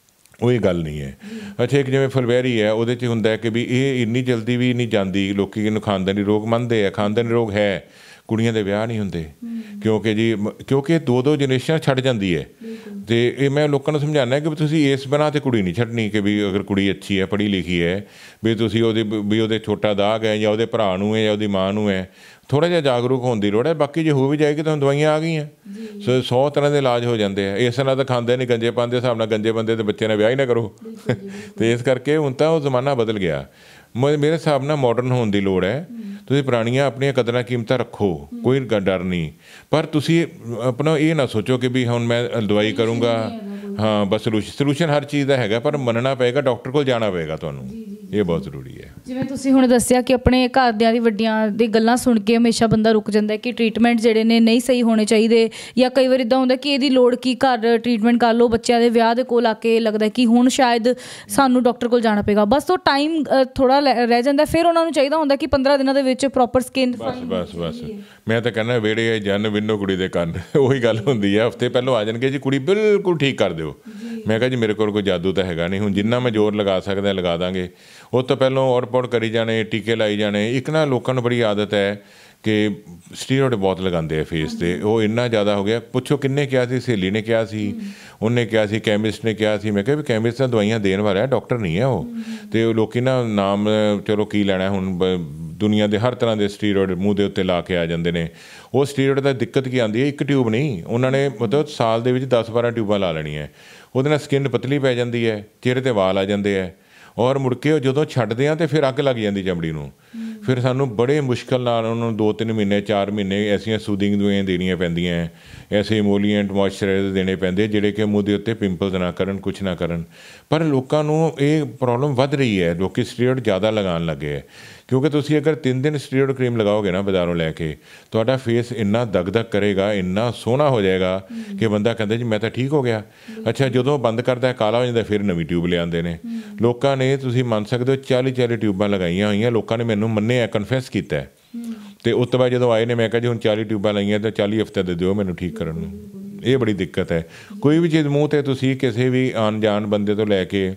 ਉਹ ਇਹ ਗੱਲ ਨਹੀਂ ਹੈ। ਅੱਛਾ, ਇੱਕ ਜਿਵੇਂ ਫੁਲਵੈਰੀ ਹੈ, ਉਹਦੇ 'ਚ ਹੁੰਦਾ ਹੈ ਕਿ ਵੀ ਇਹ ਇੰਨੀ ਜਲਦੀ ਵੀ ਨਹੀਂ ਜਾਂਦੀ, ਲੋਕ ਇਹਨੂੰ ਖਾਨਦਾਨੀ ਰੋਗ ਮੰਨਦੇ ਆ, ਖਾਨਦਾਨੀ ਰੋਗ ਹੈ, ਕੁੜੀਆਂ ਦੇ ਵਿਆਹ ਨਹੀਂ ਹੁੰਦੇ ਕਿਉਂਕਿ ਜੀ ਕਿਉਂਕਿ ਦੋ ਦੋ ਜਨਰੇਸ਼ਨ ਛੱਡ ਜਾਂਦੀ ਹੈ। ਅਤੇ ਇਹ ਮੈਂ ਲੋਕਾਂ ਨੂੰ ਸਮਝਾਉਂਦਾ ਕਿ ਵੀ ਤੁਸੀਂ ਇਸ ਬਣਾ 'ਤੇ ਕੁੜੀ ਨਹੀਂ ਛੱਡਣੀ ਕਿ ਵੀ ਅਗਰ ਕੁੜੀ ਅੱਛੀ ਹੈ, ਪੜ੍ਹੀ ਲਿਖੀ ਹੈ, ਵੀ ਤੁਸੀਂ ਉਹਦੇ ਵੀ ਉਹਦੇ ਛੋਟਾ ਦਾਗ ਹੈ ਜਾਂ ਉਹਦੇ ਭਰਾ ਨੂੰ ਹੈ ਜਾਂ ਉਹਦੀ ਮਾਂ ਨੂੰ ਹੈ, ਥੋੜ੍ਹਾ ਜਿਹਾ ਜਾਗਰੂਕ ਹੋਣ ਦੀ ਲੋੜ ਹੈ। ਬਾਕੀ ਜੇ ਹੋ ਵੀ ਜਾਏਗੀ ਤੁਹਾਨੂੰ ਦਵਾਈਆਂ ਆ ਗਈਆਂ, ਸੋ ਸੌ ਤਰ੍ਹਾਂ ਦੇ ਇਲਾਜ ਹੋ ਜਾਂਦੇ ਆ। ਇਸ ਨਾਲ ਤਾਂ ਖਾਂਦੇ ਨਹੀਂ, ਗੰਜੇ ਪਾਣ ਦੇ ਹਿਸਾਬ ਨਾਲ ਗੰਜੇ ਬੰਦੇ ਦੇ ਬੱਚੇ ਨਾਲ ਵਿਆਹ ਹੀ ਨਾ ਕਰੋ। ਅਤੇ ਇਸ ਕਰਕੇ ਹੁਣ ਤਾਂ ਉਹ ਜ਼ਮਾਨਾ ਬਦਲ ਗਿਆ। ਮ ਮੇਰੇ ਹਿਸਾਬ ਨਾਲ ਮਾਡਰਨ ਹੋਣ ਦੀ ਲੋੜ ਹੈ। ਤੁਸੀਂ ਪੁਰਾਣੀਆਂ ਆਪਣੀਆਂ ਕਦਰਾਂ ਕੀਮਤਾਂ ਰੱਖੋ, ਕੋਈ ਡਰ ਨਹੀਂ, ਪਰ ਤੁਸੀਂ ਆਪਣਾ ਇਹ ਨਾ ਸੋਚੋ ਕਿ ਵੀ ਹੁਣ ਮੈਂ ਦਵਾਈ ਕਰੂੰਗਾ, ਹਾਂ ਬਸ ਸਲੂਸ਼ਨ ਸਲੂਸ਼ਨ ਹਰ ਚੀਜ਼ ਦਾ ਹੈਗਾ, ਪਰ ਮੰਨਣਾ ਪਏਗਾ, ਡਾਕਟਰ ਕੋਲ ਜਾਣਾ ਪਏਗਾ ਤੁਹਾਨੂੰ, ਇਹ ਬਹੁਤ ਜ਼ਰੂਰੀ ਹੈ। ਜਿਵੇਂ ਤੁਸੀਂ ਹੁਣ ਦੱਸਿਆ ਕਿ ਆਪਣੇ ਘਰਦਿਆਂ ਦੀ ਵੱਡੀਆਂ ਦੀ ਗੱਲਾਂ ਸੁਣ ਕੇ ਹਮੇਸ਼ਾ ਬੰਦਾ ਰੁਕ ਜਾਂਦਾ ਕਿ ਟਰੀਟਮੈਂਟ ਜਿਹੜੇ ਨੇ ਨਹੀਂ ਸਹੀ ਹੋਣੇ ਚਾਹੀਦੇ, ਜਾਂ ਕਈ ਵਾਰ ਇੱਦਾਂ ਹੁੰਦਾ ਕਿ ਇਹਦੀ ਲੋੜ ਕੀ, ਘਰ ਟਰੀਟਮੈਂਟ ਕਰ ਲਓ, ਬੱਚਿਆਂ ਦੇ ਵਿਆਹ ਦੇ ਕੋਲ ਆ ਕੇ ਲੱਗਦਾ ਕਿ ਹੁਣ ਸ਼ਾਇਦ ਸਾਨੂੰ ਡਾਕਟਰ ਕੋਲ ਜਾਣਾ ਪਏਗਾ। ਬਸ ਉਹ ਟਾਈਮ ਥੋੜ੍ਹਾ ਰਹਿ ਜਾਂਦਾ, ਫਿਰ ਉਹਨਾਂ ਨੂੰ ਚਾਹੀਦਾ ਹੁੰਦਾ ਕਿ ਪੰਦਰਾਂ ਦਿਨਾਂ ਦੇ ਵਿੱਚ ਪ੍ਰੋਪਰ ਸਕਿਨ। ਬਸ ਬਸ ਬਸ ਮੈਂ ਤਾਂ ਕਹਿੰਦਾ ਵਿਹੜੇ ਜਨ ਵਿੰਨੋ ਕੁੜੀ ਦੇ ਕੰਨ, ਉਹੀ ਗੱਲ ਹੁੰਦੀ ਹੈ। ਹਫ਼ਤੇ ਪਹਿਲੋਂ ਆ ਜਾਣਗੇ ਜੀ ਕੁੜੀ ਬਿਲਕੁਲ ਠੀਕ ਕਰ ਦਿਓ। ਮੈਂ ਕਿਹਾ ਜੀ ਮੇਰੇ ਕੋਲ ਕੋਈ ਜਾਦੂ ਤਾਂ ਹੈਗਾ ਨਹੀਂ, ਹੁਣ ਜਿੰਨਾ ਮੈਂ ਜ਼ੋਰ ਲਗਾ ਸਕਦਾ ਲਗਾ ਦਾਂਗੇ। ਉਹ ਤੋਂ ਪਹਿਲਾਂ ਔੜ ਪੌੜ ਕਰੀ ਜਾਣੇ, ਟੀਕੇ ਲਾਈ ਜਾਣੇ। ਇੱਕ ਨਾ ਲੋਕਾਂ ਨੂੰ ਬੜੀ ਆਦਤ ਹੈ ਕਿ ਸਟੀਰੋਇਡ ਬਹੁਤ ਲਗਾਉਂਦੇ ਆ ਫੇਸ 'ਤੇ, ਉਹ ਇੰਨਾ ਜ਼ਿਆਦਾ ਹੋ ਗਿਆ। ਪੁੱਛੋ ਕਿੰਨੇ ਕਿਹਾ ਸੀ, ਸਹੇਲੀ ਨੇ ਕਿਹਾ ਸੀ, ਉਹਨੇ ਕਿਹਾ ਸੀ, ਕੈਮਿਸਟ ਨੇ ਕਿਹਾ ਸੀ। ਮੈਂ ਕਿਹਾ ਵੀ ਕੈਮਿਸਟ ਤਾਂ ਦਵਾਈਆਂ ਦੇਣ ਵਾਲਾ, ਡਾਕਟਰ ਨਹੀਂ ਹੈ ਉਹ। ਅਤੇ ਉਹ ਲੋਕ ਨਾ ਨਾਮ ਚਲੋ ਕੀ ਲੈਣਾ, ਹੁਣ ਦੁਨੀਆ ਦੇ ਹਰ ਤਰ੍ਹਾਂ ਦੇ ਸਟੀਰੋਇਡ ਮੂੰਹ ਦੇ ਉੱਤੇ ਲਾ ਕੇ ਆ ਜਾਂਦੇ ਨੇ। ਉਹ ਸਟੀਰੋਇਡ ਦਾ ਦਿੱਕਤ ਕੀ ਆਉਂਦੀ ਹੈ, ਇੱਕ ਟਿਊਬ ਨਹੀਂ, ਉਹਨਾਂ ਨੇ ਮਤਲਬ ਸਾਲ ਦੇ ਵਿੱਚ ਦਸ ਬਾਰਾਂ ਟਿਊਬਾਂ ਲਾ ਲੈਣੀਆਂ। ਉਹਦੇ ਨਾਲ ਸਕਿਨ ਪਤਲੀ ਪੈ ਜਾਂਦੀ ਹੈ, ਚਿਹਰੇ 'ਤੇ ਵਾਲ ਆ ਜਾਂਦੇ ਹੈ, ਔਰ ਮੁੜ ਕੇ ਜਦੋਂ ਛੱਡਦੇ ਹਾਂ ਤਾਂ ਫਿਰ ਅੱਗ ਲੱਗ ਜਾਂਦੀ ਚਮੜੀ ਨੂੰ। ਫਿਰ ਸਾਨੂੰ ਬੜੇ ਮੁਸ਼ਕਿਲ ਨਾਲ ਉਹਨੂੰ ਦੋ ਤਿੰਨ ਮਹੀਨੇ ਚਾਰ ਮਹੀਨੇ ਐਸੀਆਂ ਸੂਦਿੰਗ ਦਵਾਈਆਂ ਦੇਣੀਆਂ ਪੈਂਦੀਆਂ, ਐਸੇ ਇਮੋਲੀਐਂਟ ਮੋਇਸਚਰਾਈਜ਼ਰ ਦੇਣੇ ਪੈਂਦੇ ਜਿਹੜੇ ਕਿ ਮੂੰਹ ਦੇ ਉੱਤੇ ਪਿੰਪਲਸ ਨਾ ਕਰਨ, ਕੁਛ ਨਾ ਕਰਨ। ਪਰ ਲੋਕਾਂ ਨੂੰ ਇਹ ਪ੍ਰੋਬਲਮ ਵੱਧ ਰਹੀ ਹੈ, ਲੋਕ ਸਟੀਰੋਇਡ ਜ਼ਿਆਦਾ ਲਗਾਉਣ ਲੱਗੇ ਹੈ। ਕਿਉਂਕਿ ਤੁਸੀਂ ਅਗਰ ਤਿੰਨ ਦਿਨ ਸਟੀਰੋਇਡ ਕਰੀਮ ਲਗਾਓਗੇ ਨਾ ਬਾਜ਼ਾਰੋਂ ਲੈ ਕੇ, ਤੁਹਾਡਾ ਫੇਸ ਇੰਨਾ ਦਗ ਦਗ ਕਰੇਗਾ, ਇੰਨਾ ਸੋਹਣਾ ਹੋ ਜਾਏਗਾ ਕਿ ਬੰਦਾ ਕਹਿੰਦਾ ਜੀ ਮੈਂ ਤਾਂ ਠੀਕ ਹੋ ਗਿਆ। ਅੱਛਾ, ਜਦੋਂ ਬੰਦ ਕਰਦਾ ਕਾਲਾ ਹੋ ਜਾਂਦਾ, ਫਿਰ ਨਵੀਂ ਟਿਊਬ ਲਿਆਉਂਦੇ ਨੇ। ਲੋਕਾਂ ਨੇ, ਤੁਸੀਂ ਮੰਨ ਸਕਦੇ ਹੋ, ਚਾਲੀ ਚਾਲੀ ਟਿਊਬਾਂ ਲਗਾਈਆਂ ਹੋਈਆਂ। ਲੋਕਾਂ ਨੇ ਮੈਨੂੰ ਮੰਨਿਆ, ਕਨਫੈਸ ਕੀਤਾ। ਅਤੇ ਉਸ ਤੋਂ ਬਾਅਦ ਜਦੋਂ ਆਏ ਨੇ, ਮੈਂ ਕਿਹਾ ਜੀ ਹੁਣ ਚਾਲੀ ਟਿਊਬਾਂ ਲਾਈਆਂ ਤਾਂ ਚਾਲੀ ਹਫ਼ਤੇ ਦੇ ਦਿਓ ਮੈਨੂੰ ਠੀਕ ਕਰਨ ਨੂੰ। ਇਹ ਬੜੀ ਦਿੱਕਤ ਹੈ। ਕੋਈ ਵੀ ਚੀਜ਼ ਮੂੰਹ 'ਤੇ ਤੁਸੀਂ ਕਿਸੇ ਵੀ ਅਣਜਾਣ ਬੰਦੇ ਤੋਂ ਲੈ ਕੇ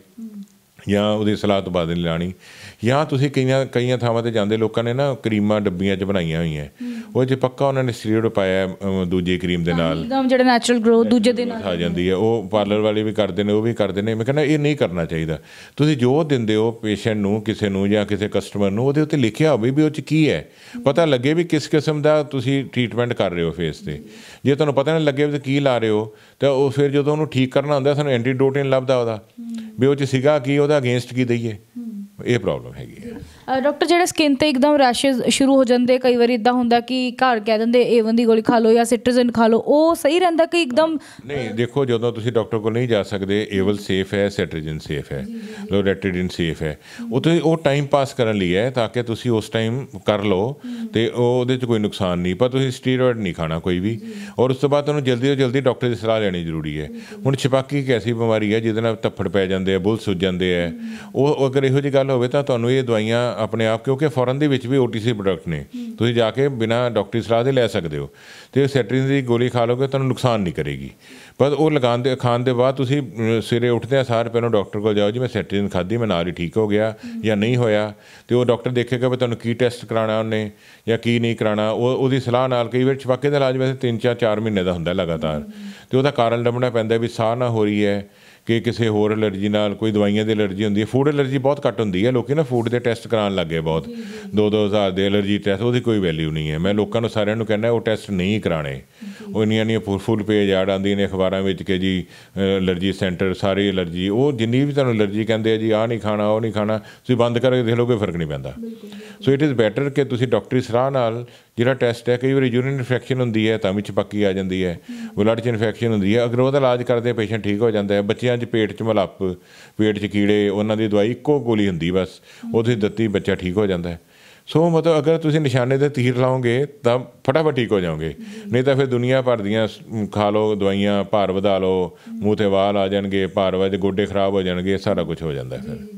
ਜਾਂ ਉਹਦੀ ਸਲਾਹ ਤੋਂ ਬਾਅਦ ਨਹੀਂ ਲਾਉਣੀ। ਜਾਂ ਤੁਸੀਂ ਕਈਆਂ ਕਈਆਂ ਥਾਵਾਂ 'ਤੇ ਜਾਂਦੇ, ਲੋਕਾਂ ਨੇ ਨਾ ਕਰੀਮਾਂ ਡੱਬੀਆਂ 'ਚ ਬਣਾਈਆਂ ਹੋਈਆਂ, ਉਹ 'ਚ ਪੱਕਾ ਉਹਨਾਂ ਨੇ ਸਟੀਰੋਇਡ ਪਾਇਆ ਦੂਜੀ ਕਰੀਮ ਦੇ ਨਾਲ, ਜਿਹੜਾ ਨੈਚੁਰਲ ਗਰੋਥ ਦੂਜੇ ਦੇ ਨਾਲ ਆ ਜਾਂਦੀ ਹੈ। ਉਹ ਪਾਰਲਰ ਵਾਲੇ ਵੀ ਕਰਦੇ ਨੇ, ਉਹ ਵੀ ਕਰਦੇ ਨੇ। ਮੈਂ ਕਹਿੰਦਾ ਇਹ ਨਹੀਂ ਕਰਨਾ ਚਾਹੀਦਾ। ਤੁਸੀਂ ਜੋ ਦਿੰਦੇ ਹੋ ਪੇਸ਼ੈਂਟ ਨੂੰ, ਕਿਸੇ ਨੂੰ ਜਾਂ ਕਿਸੇ ਕਸਟਮਰ ਨੂੰ, ਉਹਦੇ ਉੱਤੇ ਲਿਖਿਆ ਹੋਵੇ ਵੀ ਉਹ 'ਚ ਕੀ ਹੈ, ਪਤਾ ਲੱਗੇ ਵੀ ਕਿਸ ਕਿਸਮ ਦਾ ਤੁਸੀਂ ਟਰੀਟਮੈਂਟ ਕਰ ਰਹੇ ਹੋ ਫੇਸ 'ਤੇ। ਜੇ ਤੁਹਾਨੂੰ ਪਤਾ ਨਹੀਂ ਲੱਗੇ ਵੀ ਕੀ ਲਾ ਰਹੇ ਹੋ, ਤਾਂ ਉਹ ਫਿਰ ਜਦੋਂ ਉਹਨੂੰ ਠੀਕ ਕਰਨਾ ਹੁੰਦਾ ਸਾਨੂੰ ਐਂਟੀਡੋਟ ਨਹੀਂ ਲੱਭਦਾ ਉਹਦਾ, ਵੀ ਉਹ 'ਚ ਸੀਗਾ ਕੀ, ਉਹਦਾ ਅਗੇਂਸਟ ਕੀ ਦਈਏ। ਇਹ ਪ੍ਰੋਬਲਮ ਹੈਗੀ ਹੈ। ਡਾਕਟਰ, ਜਿਹੜੇ ਸਕਿਨ 'ਤੇ ਇੱਕਦਮ ਰੈਸ਼ਿਜ਼ ਸ਼ੁਰੂ ਹੋ ਜਾਂਦੇ, ਕਈ ਵਾਰੀ ਇੱਦਾਂ ਹੁੰਦਾ ਕਿ ਘਰ ਕਹਿ ਦਿੰਦੇ ਏ ਵਨ ਦੀ ਗੋਲੀ ਖਾ ਲਓ ਜਾਂ ਸਿਟਰਜ਼ਨ ਖਾ ਲਓ, ਉਹ ਸਹੀ ਰਹਿੰਦਾ ਕਿ ਇੱਕਦਮ? ਨਹੀਂ, ਦੇਖੋ ਜਦੋਂ ਤੁਸੀਂ ਡਾਕਟਰ ਕੋਲ ਨਹੀਂ ਜਾ ਸਕਦੇ, ਏਵਲ ਸੇਫ ਹੈ, ਸਿਟਰਜ਼ਨ ਸੇਫ ਹੈ, ਲੋਰੈਟਿਡਿਨ ਸੇਫ ਹੈ। ਉਹ ਤੁਸੀਂ ਉਹ ਟਾਈਮ ਪਾਸ ਕਰਨ ਲਈ ਹੈ, ਤਾਂ ਕਿ ਤੁਸੀਂ ਉਸ ਟਾਈਮ ਕਰ ਲਓ ਅਤੇ ਉਹਦੇ 'ਚ ਕੋਈ ਨੁਕਸਾਨ ਨਹੀਂ। ਪਰ ਤੁਸੀਂ ਸਟੀਰੋਇਡ ਨਹੀਂ ਖਾਣਾ ਕੋਈ ਵੀ, ਔਰ ਉਸ ਤੋਂ ਬਾਅਦ ਤੁਹਾਨੂੰ ਜਲਦੀ ਤੋਂ ਜਲਦੀ ਡਾਕਟਰ ਦੀ ਸਲਾਹ ਲੈਣੀ ਜ਼ਰੂਰੀ ਹੈ। ਹੁਣ ਛਪਾਕੀ ਇੱਕ ਐਸੀ ਬਿਮਾਰੀ ਹੈ ਜਿਹਦੇ ਨਾਲ ਧੱਫੜ ਪੈ ਜਾਂਦੇ ਆ, ਬੁੱਲ ਸੁੱਜ ਜਾਂਦੇ ਹੈ। ਉਹ ਅਗਰ ਇਹੋ ਜਿਹੀ ਗੱਲ ਹੋਵੇ ਤਾਂ ਤੁਹਾਨੂੰ ਇਹ ਦਵਾਈਆਂ ਆਪਣੇ ਆਪ, ਕਿਉਂਕਿ ਫੋਰਨ ਦੇ ਵਿੱਚ ਵੀ ਓ ਟੀ ਸੀ ਪ੍ਰੋਡਕਟ ਨੇ, ਤੁਸੀਂ ਜਾ ਕੇ ਬਿਨਾਂ ਡਾਕਟਰੀ ਸਲਾਹ ਦੇ ਲੈ ਸਕਦੇ ਹੋ। ਅਤੇ ਸੈਟਰੀਨ ਦੀ ਗੋਲੀ ਖਾ ਲਓਗੇ ਤੁਹਾਨੂੰ ਨੁਕਸਾਨ ਨਹੀਂ ਕਰੇਗੀ, ਪਰ ਉਹ ਲਗਾਉਣ ਦੇ ਖਾਣ ਦੇ ਬਾਅਦ ਤੁਸੀਂ ਸਵੇਰੇ ਉੱਠਦਿਆਂ ਸਾਰ ਪਹਿਲਾਂ ਡਾਕਟਰ ਕੋਲ ਜਾਓ ਜੀ ਮੈਂ ਸੈਟਰੀਨ ਖਾਧੀ, ਮੈਂ ਨਾਲ ਹੀ ਠੀਕ ਹੋ ਗਿਆ ਜਾਂ ਨਹੀਂ ਹੋਇਆ। ਅਤੇ ਉਹ ਡਾਕਟਰ ਦੇਖੇਗਾ ਵੀ ਤੁਹਾਨੂੰ ਕੀ ਟੈਸਟ ਕਰਾਉਣਾ ਉਹਨੇ ਜਾਂ ਕੀ ਨਹੀਂ ਕਰਾਉਣਾ। ਉਹ ਉਹਦੀ ਸਲਾਹ ਨਾਲ, ਕਈ ਵਾਰ ਛਪਾਕੇ ਦਾ ਇਲਾਜ ਵੈਸੇ ਤਿੰਨ ਚਾਰ ਚਾਰ ਮਹੀਨੇ ਦਾ ਹੁੰਦਾ ਲਗਾਤਾਰ, ਅਤੇ ਉਹਦਾ ਕਾਰਨ ਲੱਭਣਾ ਪੈਂਦਾ ਵੀ ਸਾਹ ਨਾ ਹੋ ਰਹੀ ਹੈ ਕਿ ਕਿਸੇ ਹੋਰ ਐਲਰਜੀ ਨਾਲ, ਕੋਈ ਦਵਾਈਆਂ ਦੀ ਐਲਰਜੀ ਹੁੰਦੀ ਹੈ। ਫੂਡ ਐਲਰਜੀ ਬਹੁਤ ਘੱਟ ਹੁੰਦੀ ਹੈ, ਲੋਕ ਨਾ ਫੂਡ ਦੇ ਟੈਸਟ ਕਰਾਉਣ ਲੱਗ ਗਏ ਬਹੁਤ, ਦੋ ਦੋ ਹਜ਼ਾਰ ਦੇ ਐਲਰਜੀ ਟੈਸਟ, ਉਹਦੀ ਕੋਈ ਵੈਲਿਊ ਨਹੀਂ ਹੈ। ਮੈਂ ਲੋਕਾਂ ਨੂੰ ਸਾਰਿਆਂ ਨੂੰ ਕਹਿੰਦਾ ਉਹ ਟੈਸਟ ਨਹੀਂ ਕਰਾਉਣੇ। ਉਹ ਇੰਨੀਆਂ ਇੰਨੀਆਂ ਫੁੱਲ ਫੁੱਲ ਪੇਜ ਆੜ ਆਉਂਦੀਆਂ ਨੇ ਅਖਬਾਰਾਂ ਵਿੱਚ ਕਿ ਜੀ ਐਲਰਜੀ ਸੈਂਟਰ, ਸਾਰੀ ਐਲਰਜੀ, ਉਹ ਜਿੰਨੀ ਵੀ ਤੁਹਾਨੂੰ ਐਲਰਜੀ ਕਹਿੰਦੇ ਆ ਜੀ ਆਹ ਨਹੀਂ ਖਾਣਾ, ਉਹ ਨਹੀਂ ਖਾਣਾ, ਤੁਸੀਂ ਬੰਦ ਕਰਕੇ ਦੇਖ ਲਓ ਕੋਈ ਫਰਕ ਨਹੀਂ ਪੈਂਦਾ। ਸੋ ਇਟ ਇਜ਼ ਬੈਟਰ ਕਿ ਤੁਸੀਂ ਡਾਕਟਰੀ ਸਲਾਹ ਨਾਲ ਜਿਹੜਾ ਟੈਸਟ ਹੈ, ਕਈ ਵਾਰੀ ਯੂਰਿਨ ਇਨਫੈਕਸ਼ਨ ਹੁੰਦੀ ਹੈ ਤਾਂ ਵਿੱਚ ਪੱਕੀ ਆ ਜਾਂਦੀ ਹੈ, ਬਲੱਡ 'ਚ ਇਨਫੈਕਸ਼ਨ ਹੁੰਦੀ ਹੈ, ਅਗਰ ਉਹਦਾ ਇਲਾਜ ਕਰਦੇ ਪੇਸ਼ੈਂਟ ਠੀਕ ਹੋ ਜਾਂਦਾ ਹੈ। ਬੱਚਿਆਂ 'ਚ ਪੇਟ 'ਚ ਮਲੱਪ, ਪੇਟ 'ਚ ਕੀੜੇ, ਉਹਨਾਂ ਦੀ ਦਵਾਈ ਇੱਕੋ ਗੋਲੀ ਹੁੰਦੀ ਬਸ, ਉਹ ਤੁਸੀਂ ਦਿੱਤੀ ਬੱਚਾ ਠੀਕ ਹੋ ਜਾਂਦਾ ਹੈ। ਸੋ ਮਤਲਬ ਅਗਰ ਤੁਸੀਂ ਨਿਸ਼ਾਨੇ 'ਤੇ ਤੀਰ ਲਾਓਗੇ ਤਾਂ ਫਟਾਫਟ ਠੀਕ ਹੋ ਜਾਓਗੇ, ਨਹੀਂ ਤਾਂ ਫਿਰ ਦੁਨੀਆ ਭਰ ਦੀਆਂ ਖਾ ਲਓ ਦਵਾਈਆਂ, ਭਾਰ ਵਧਾ ਲਓ, ਮੂੰਹ 'ਤੇ ਵਾਲ ਆ ਜਾਣਗੇ, ਭਾਰ ਵੱਧ, ਗੋਡੇ ਖਰਾਬ ਹੋ ਜਾਣਗੇ, ਸਾਰਾ ਕੁਛ ਹੋ ਜਾਂਦਾ ਫਿਰ।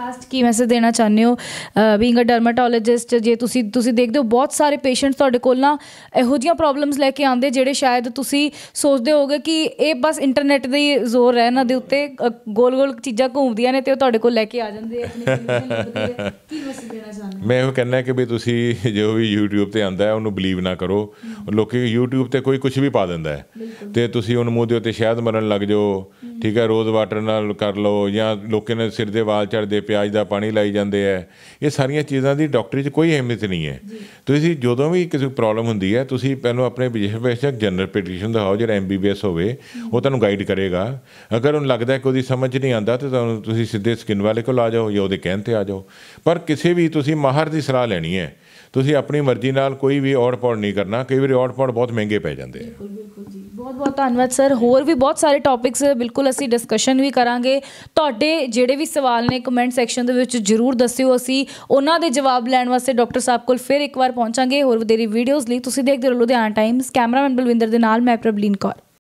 ਲਾਸਟ ਕੀ ਮੈਸੇਜ ਦੇਣਾ ਚਾਹੁੰਦੇ ਹੋ ਬੀਇੰਗ ਅ ਡਰਮਾਟੋਲੋਜਿਸਟ? ਜੇ ਤੁਸੀਂ ਤੁਸੀਂ ਦੇਖਦੇ ਹੋ ਬਹੁਤ ਸਾਰੇ ਪੇਸ਼ੈਂਟਸ ਤੁਹਾਡੇ ਕੋਲ ਨਾ ਇਹੋ ਜਿਹੀਆਂ ਪ੍ਰੋਬਲਮਸ ਲੈ ਕੇ ਆਉਂਦੇ ਜਿਹੜੇ ਸ਼ਾਇਦ ਤੁਸੀਂ ਸੋਚਦੇ ਹੋਗੇ ਕਿ ਇਹ ਬਸ ਇੰਟਰਨੈਟ ਦਾ ਹੀ ਜ਼ੋਰ ਹੈ ਇਹਨਾਂ ਦੇ ਉੱਤੇ, ਗੋਲ ਗੋਲ ਚੀਜ਼ਾਂ ਘੁੰਮਦੀਆਂ ਨੇ ਤੇ ਉਹ ਤੁਹਾਡੇ ਕੋਲ ਲੈ ਕੇ ਆ ਜਾਂਦੇ ਆ, ਕੀ ਮੈਸੇਜ ਦੇਣਾ ਚਾਹੁੰਦੇ? ਮੈਂ ਇਹ ਕਹਿੰਦਾ ਕਿ ਵੀ ਤੁਸੀਂ ਜੋ ਵੀ ਯੂਟਿਊਬ 'ਤੇ ਆਉਂਦਾ ਉਹਨੂੰ ਬਿਲੀਵ ਨਾ ਕਰੋ। ਲੋਕ ਯੂਟਿਊਬ 'ਤੇ ਕੋਈ ਕੁਛ ਵੀ ਪਾ ਦਿੰਦਾ ਹੈ ਅਤੇ ਤੁਸੀਂ ਉਹਨੂੰ ਮੂੰਹ ਦੇ ਉੱਤੇ ਸ਼ਹਿਦ ਮਰਨ ਲੱਗ ਜਾਓ, ਠੀਕ ਹੈ, ਰੋਜ਼ ਵਾਟਰ ਨਾਲ ਕਰ ਲਓ, ਜਾਂ ਲੋਕਾਂ ਨੇ ਸਿਰ ਦੇ ਵਾਲ ਝੜਦੇ ਪਿਆਜ਼ ਦਾ ਪਾਣੀ ਲਾਈ ਜਾਂਦੇ ਹੈ। ਇਹ ਸਾਰੀਆਂ ਚੀਜ਼ਾਂ ਦੀ ਡਾਕਟਰੀ 'ਚ ਕੋਈ ਅਹਿਮੀਅਤ ਨਹੀਂ ਹੈ। ਤੁਸੀਂ ਜਦੋਂ ਵੀ ਕਿਸੇ ਪ੍ਰੋਬਲਮ ਹੁੰਦੀ ਹੈ ਤੁਸੀਂ ਪਹਿਲਾਂ ਆਪਣੇ ਬੇਸ਼ੱਕ ਜਨਰਲ ਪੈਡੀਟਰੀਸ਼ੀਅਨ ਦਿਖਾਓ ਜਿਹੜਾ ਐਮ ਬੀ ਬੀ ਐਸ ਹੋਵੇ, ਉਹ ਤੁਹਾਨੂੰ ਗਾਈਡ ਕਰੇਗਾ। ਅਗਰ ਉਹਨੂੰ ਲੱਗਦਾ ਕਿ ਉਹਦੀ ਸਮਝ ਨਹੀਂ ਆਉਂਦਾ ਤਾਂ ਤੁਹਾਨੂੰ ਤੁਸੀਂ ਸਿੱਧੇ ਸਕਿਨ ਵਾਲੇ ਕੋਲ ਆ ਜਾਓ ਜਾਂ ਉਹਦੇ ਕਹਿਣ 'ਤੇ ਆ ਜਾਓ। ਪਰ ਕਿਸੇ ਵੀ ਤੁਸੀਂ ਮਾਹਰ ਦੀ ਸਲਾਹ ਲੈਣੀ ਹੈ, ਤੁਸੀਂ ਆਪਣੀ ਮਰਜ਼ੀ ਨਾਲ ਕੋਈ ਵੀ ਔੜ ਪੌੜ ਨਹੀਂ ਕਰਨਾ। ਕਈ ਵਾਰੀ ਔੜ ਪੌੜ ਬਹੁਤ ਮਹਿੰਗੇ ਪੈ ਜਾਂਦੇ ਆ। ਬਿਲਕੁਲ ਬਿਲਕੁਲ ਜੀ, ਬਹੁਤ ਬਹੁਤ ਧੰਨਵਾਦ ਸਰ। ਹੋਰ ਵੀ ਬਹੁਤ ਸਾਰੇ ਟੌਪਿਕਸ ਬਿਲਕੁਲ ਅਸੀਂ ਡਿਸਕਸ਼ਨ ਵੀ ਕਰਾਂਗੇ। ਤੁਹਾਡੇ ਜਿਹੜੇ ਵੀ ਸਵਾਲ ਨੇ ਕਮੈਂਟ ਸੈਕਸ਼ਨ ਦੇ ਵਿੱਚ ਜ਼ਰੂਰ ਦੱਸਿਓ, ਅਸੀਂ ਉਹਨਾਂ ਦੇ ਜਵਾਬ ਲੈਣ ਵਾਸਤੇ ਡਾਕਟਰ ਸਾਹਿਬ ਕੋਲ ਫਿਰ ਇੱਕ ਵਾਰ ਪਹੁੰਚਾਂਗੇ। ਹੋਰ ਵਧੇਰੀ ਵੀਡੀਓਜ਼ ਲਈ ਤੁਸੀਂ ਦੇਖਦੇ ਰਹੋ ਲੁਧਿਆਣਾ ਟਾਈਮਸ। ਕੈਮਰਾਮੈਨ ਬਲਵਿੰਦਰ ਦੇ ਨਾਲ ਮੈਂ ਪ੍ਰਬਲੀਨ ਕੌਰ।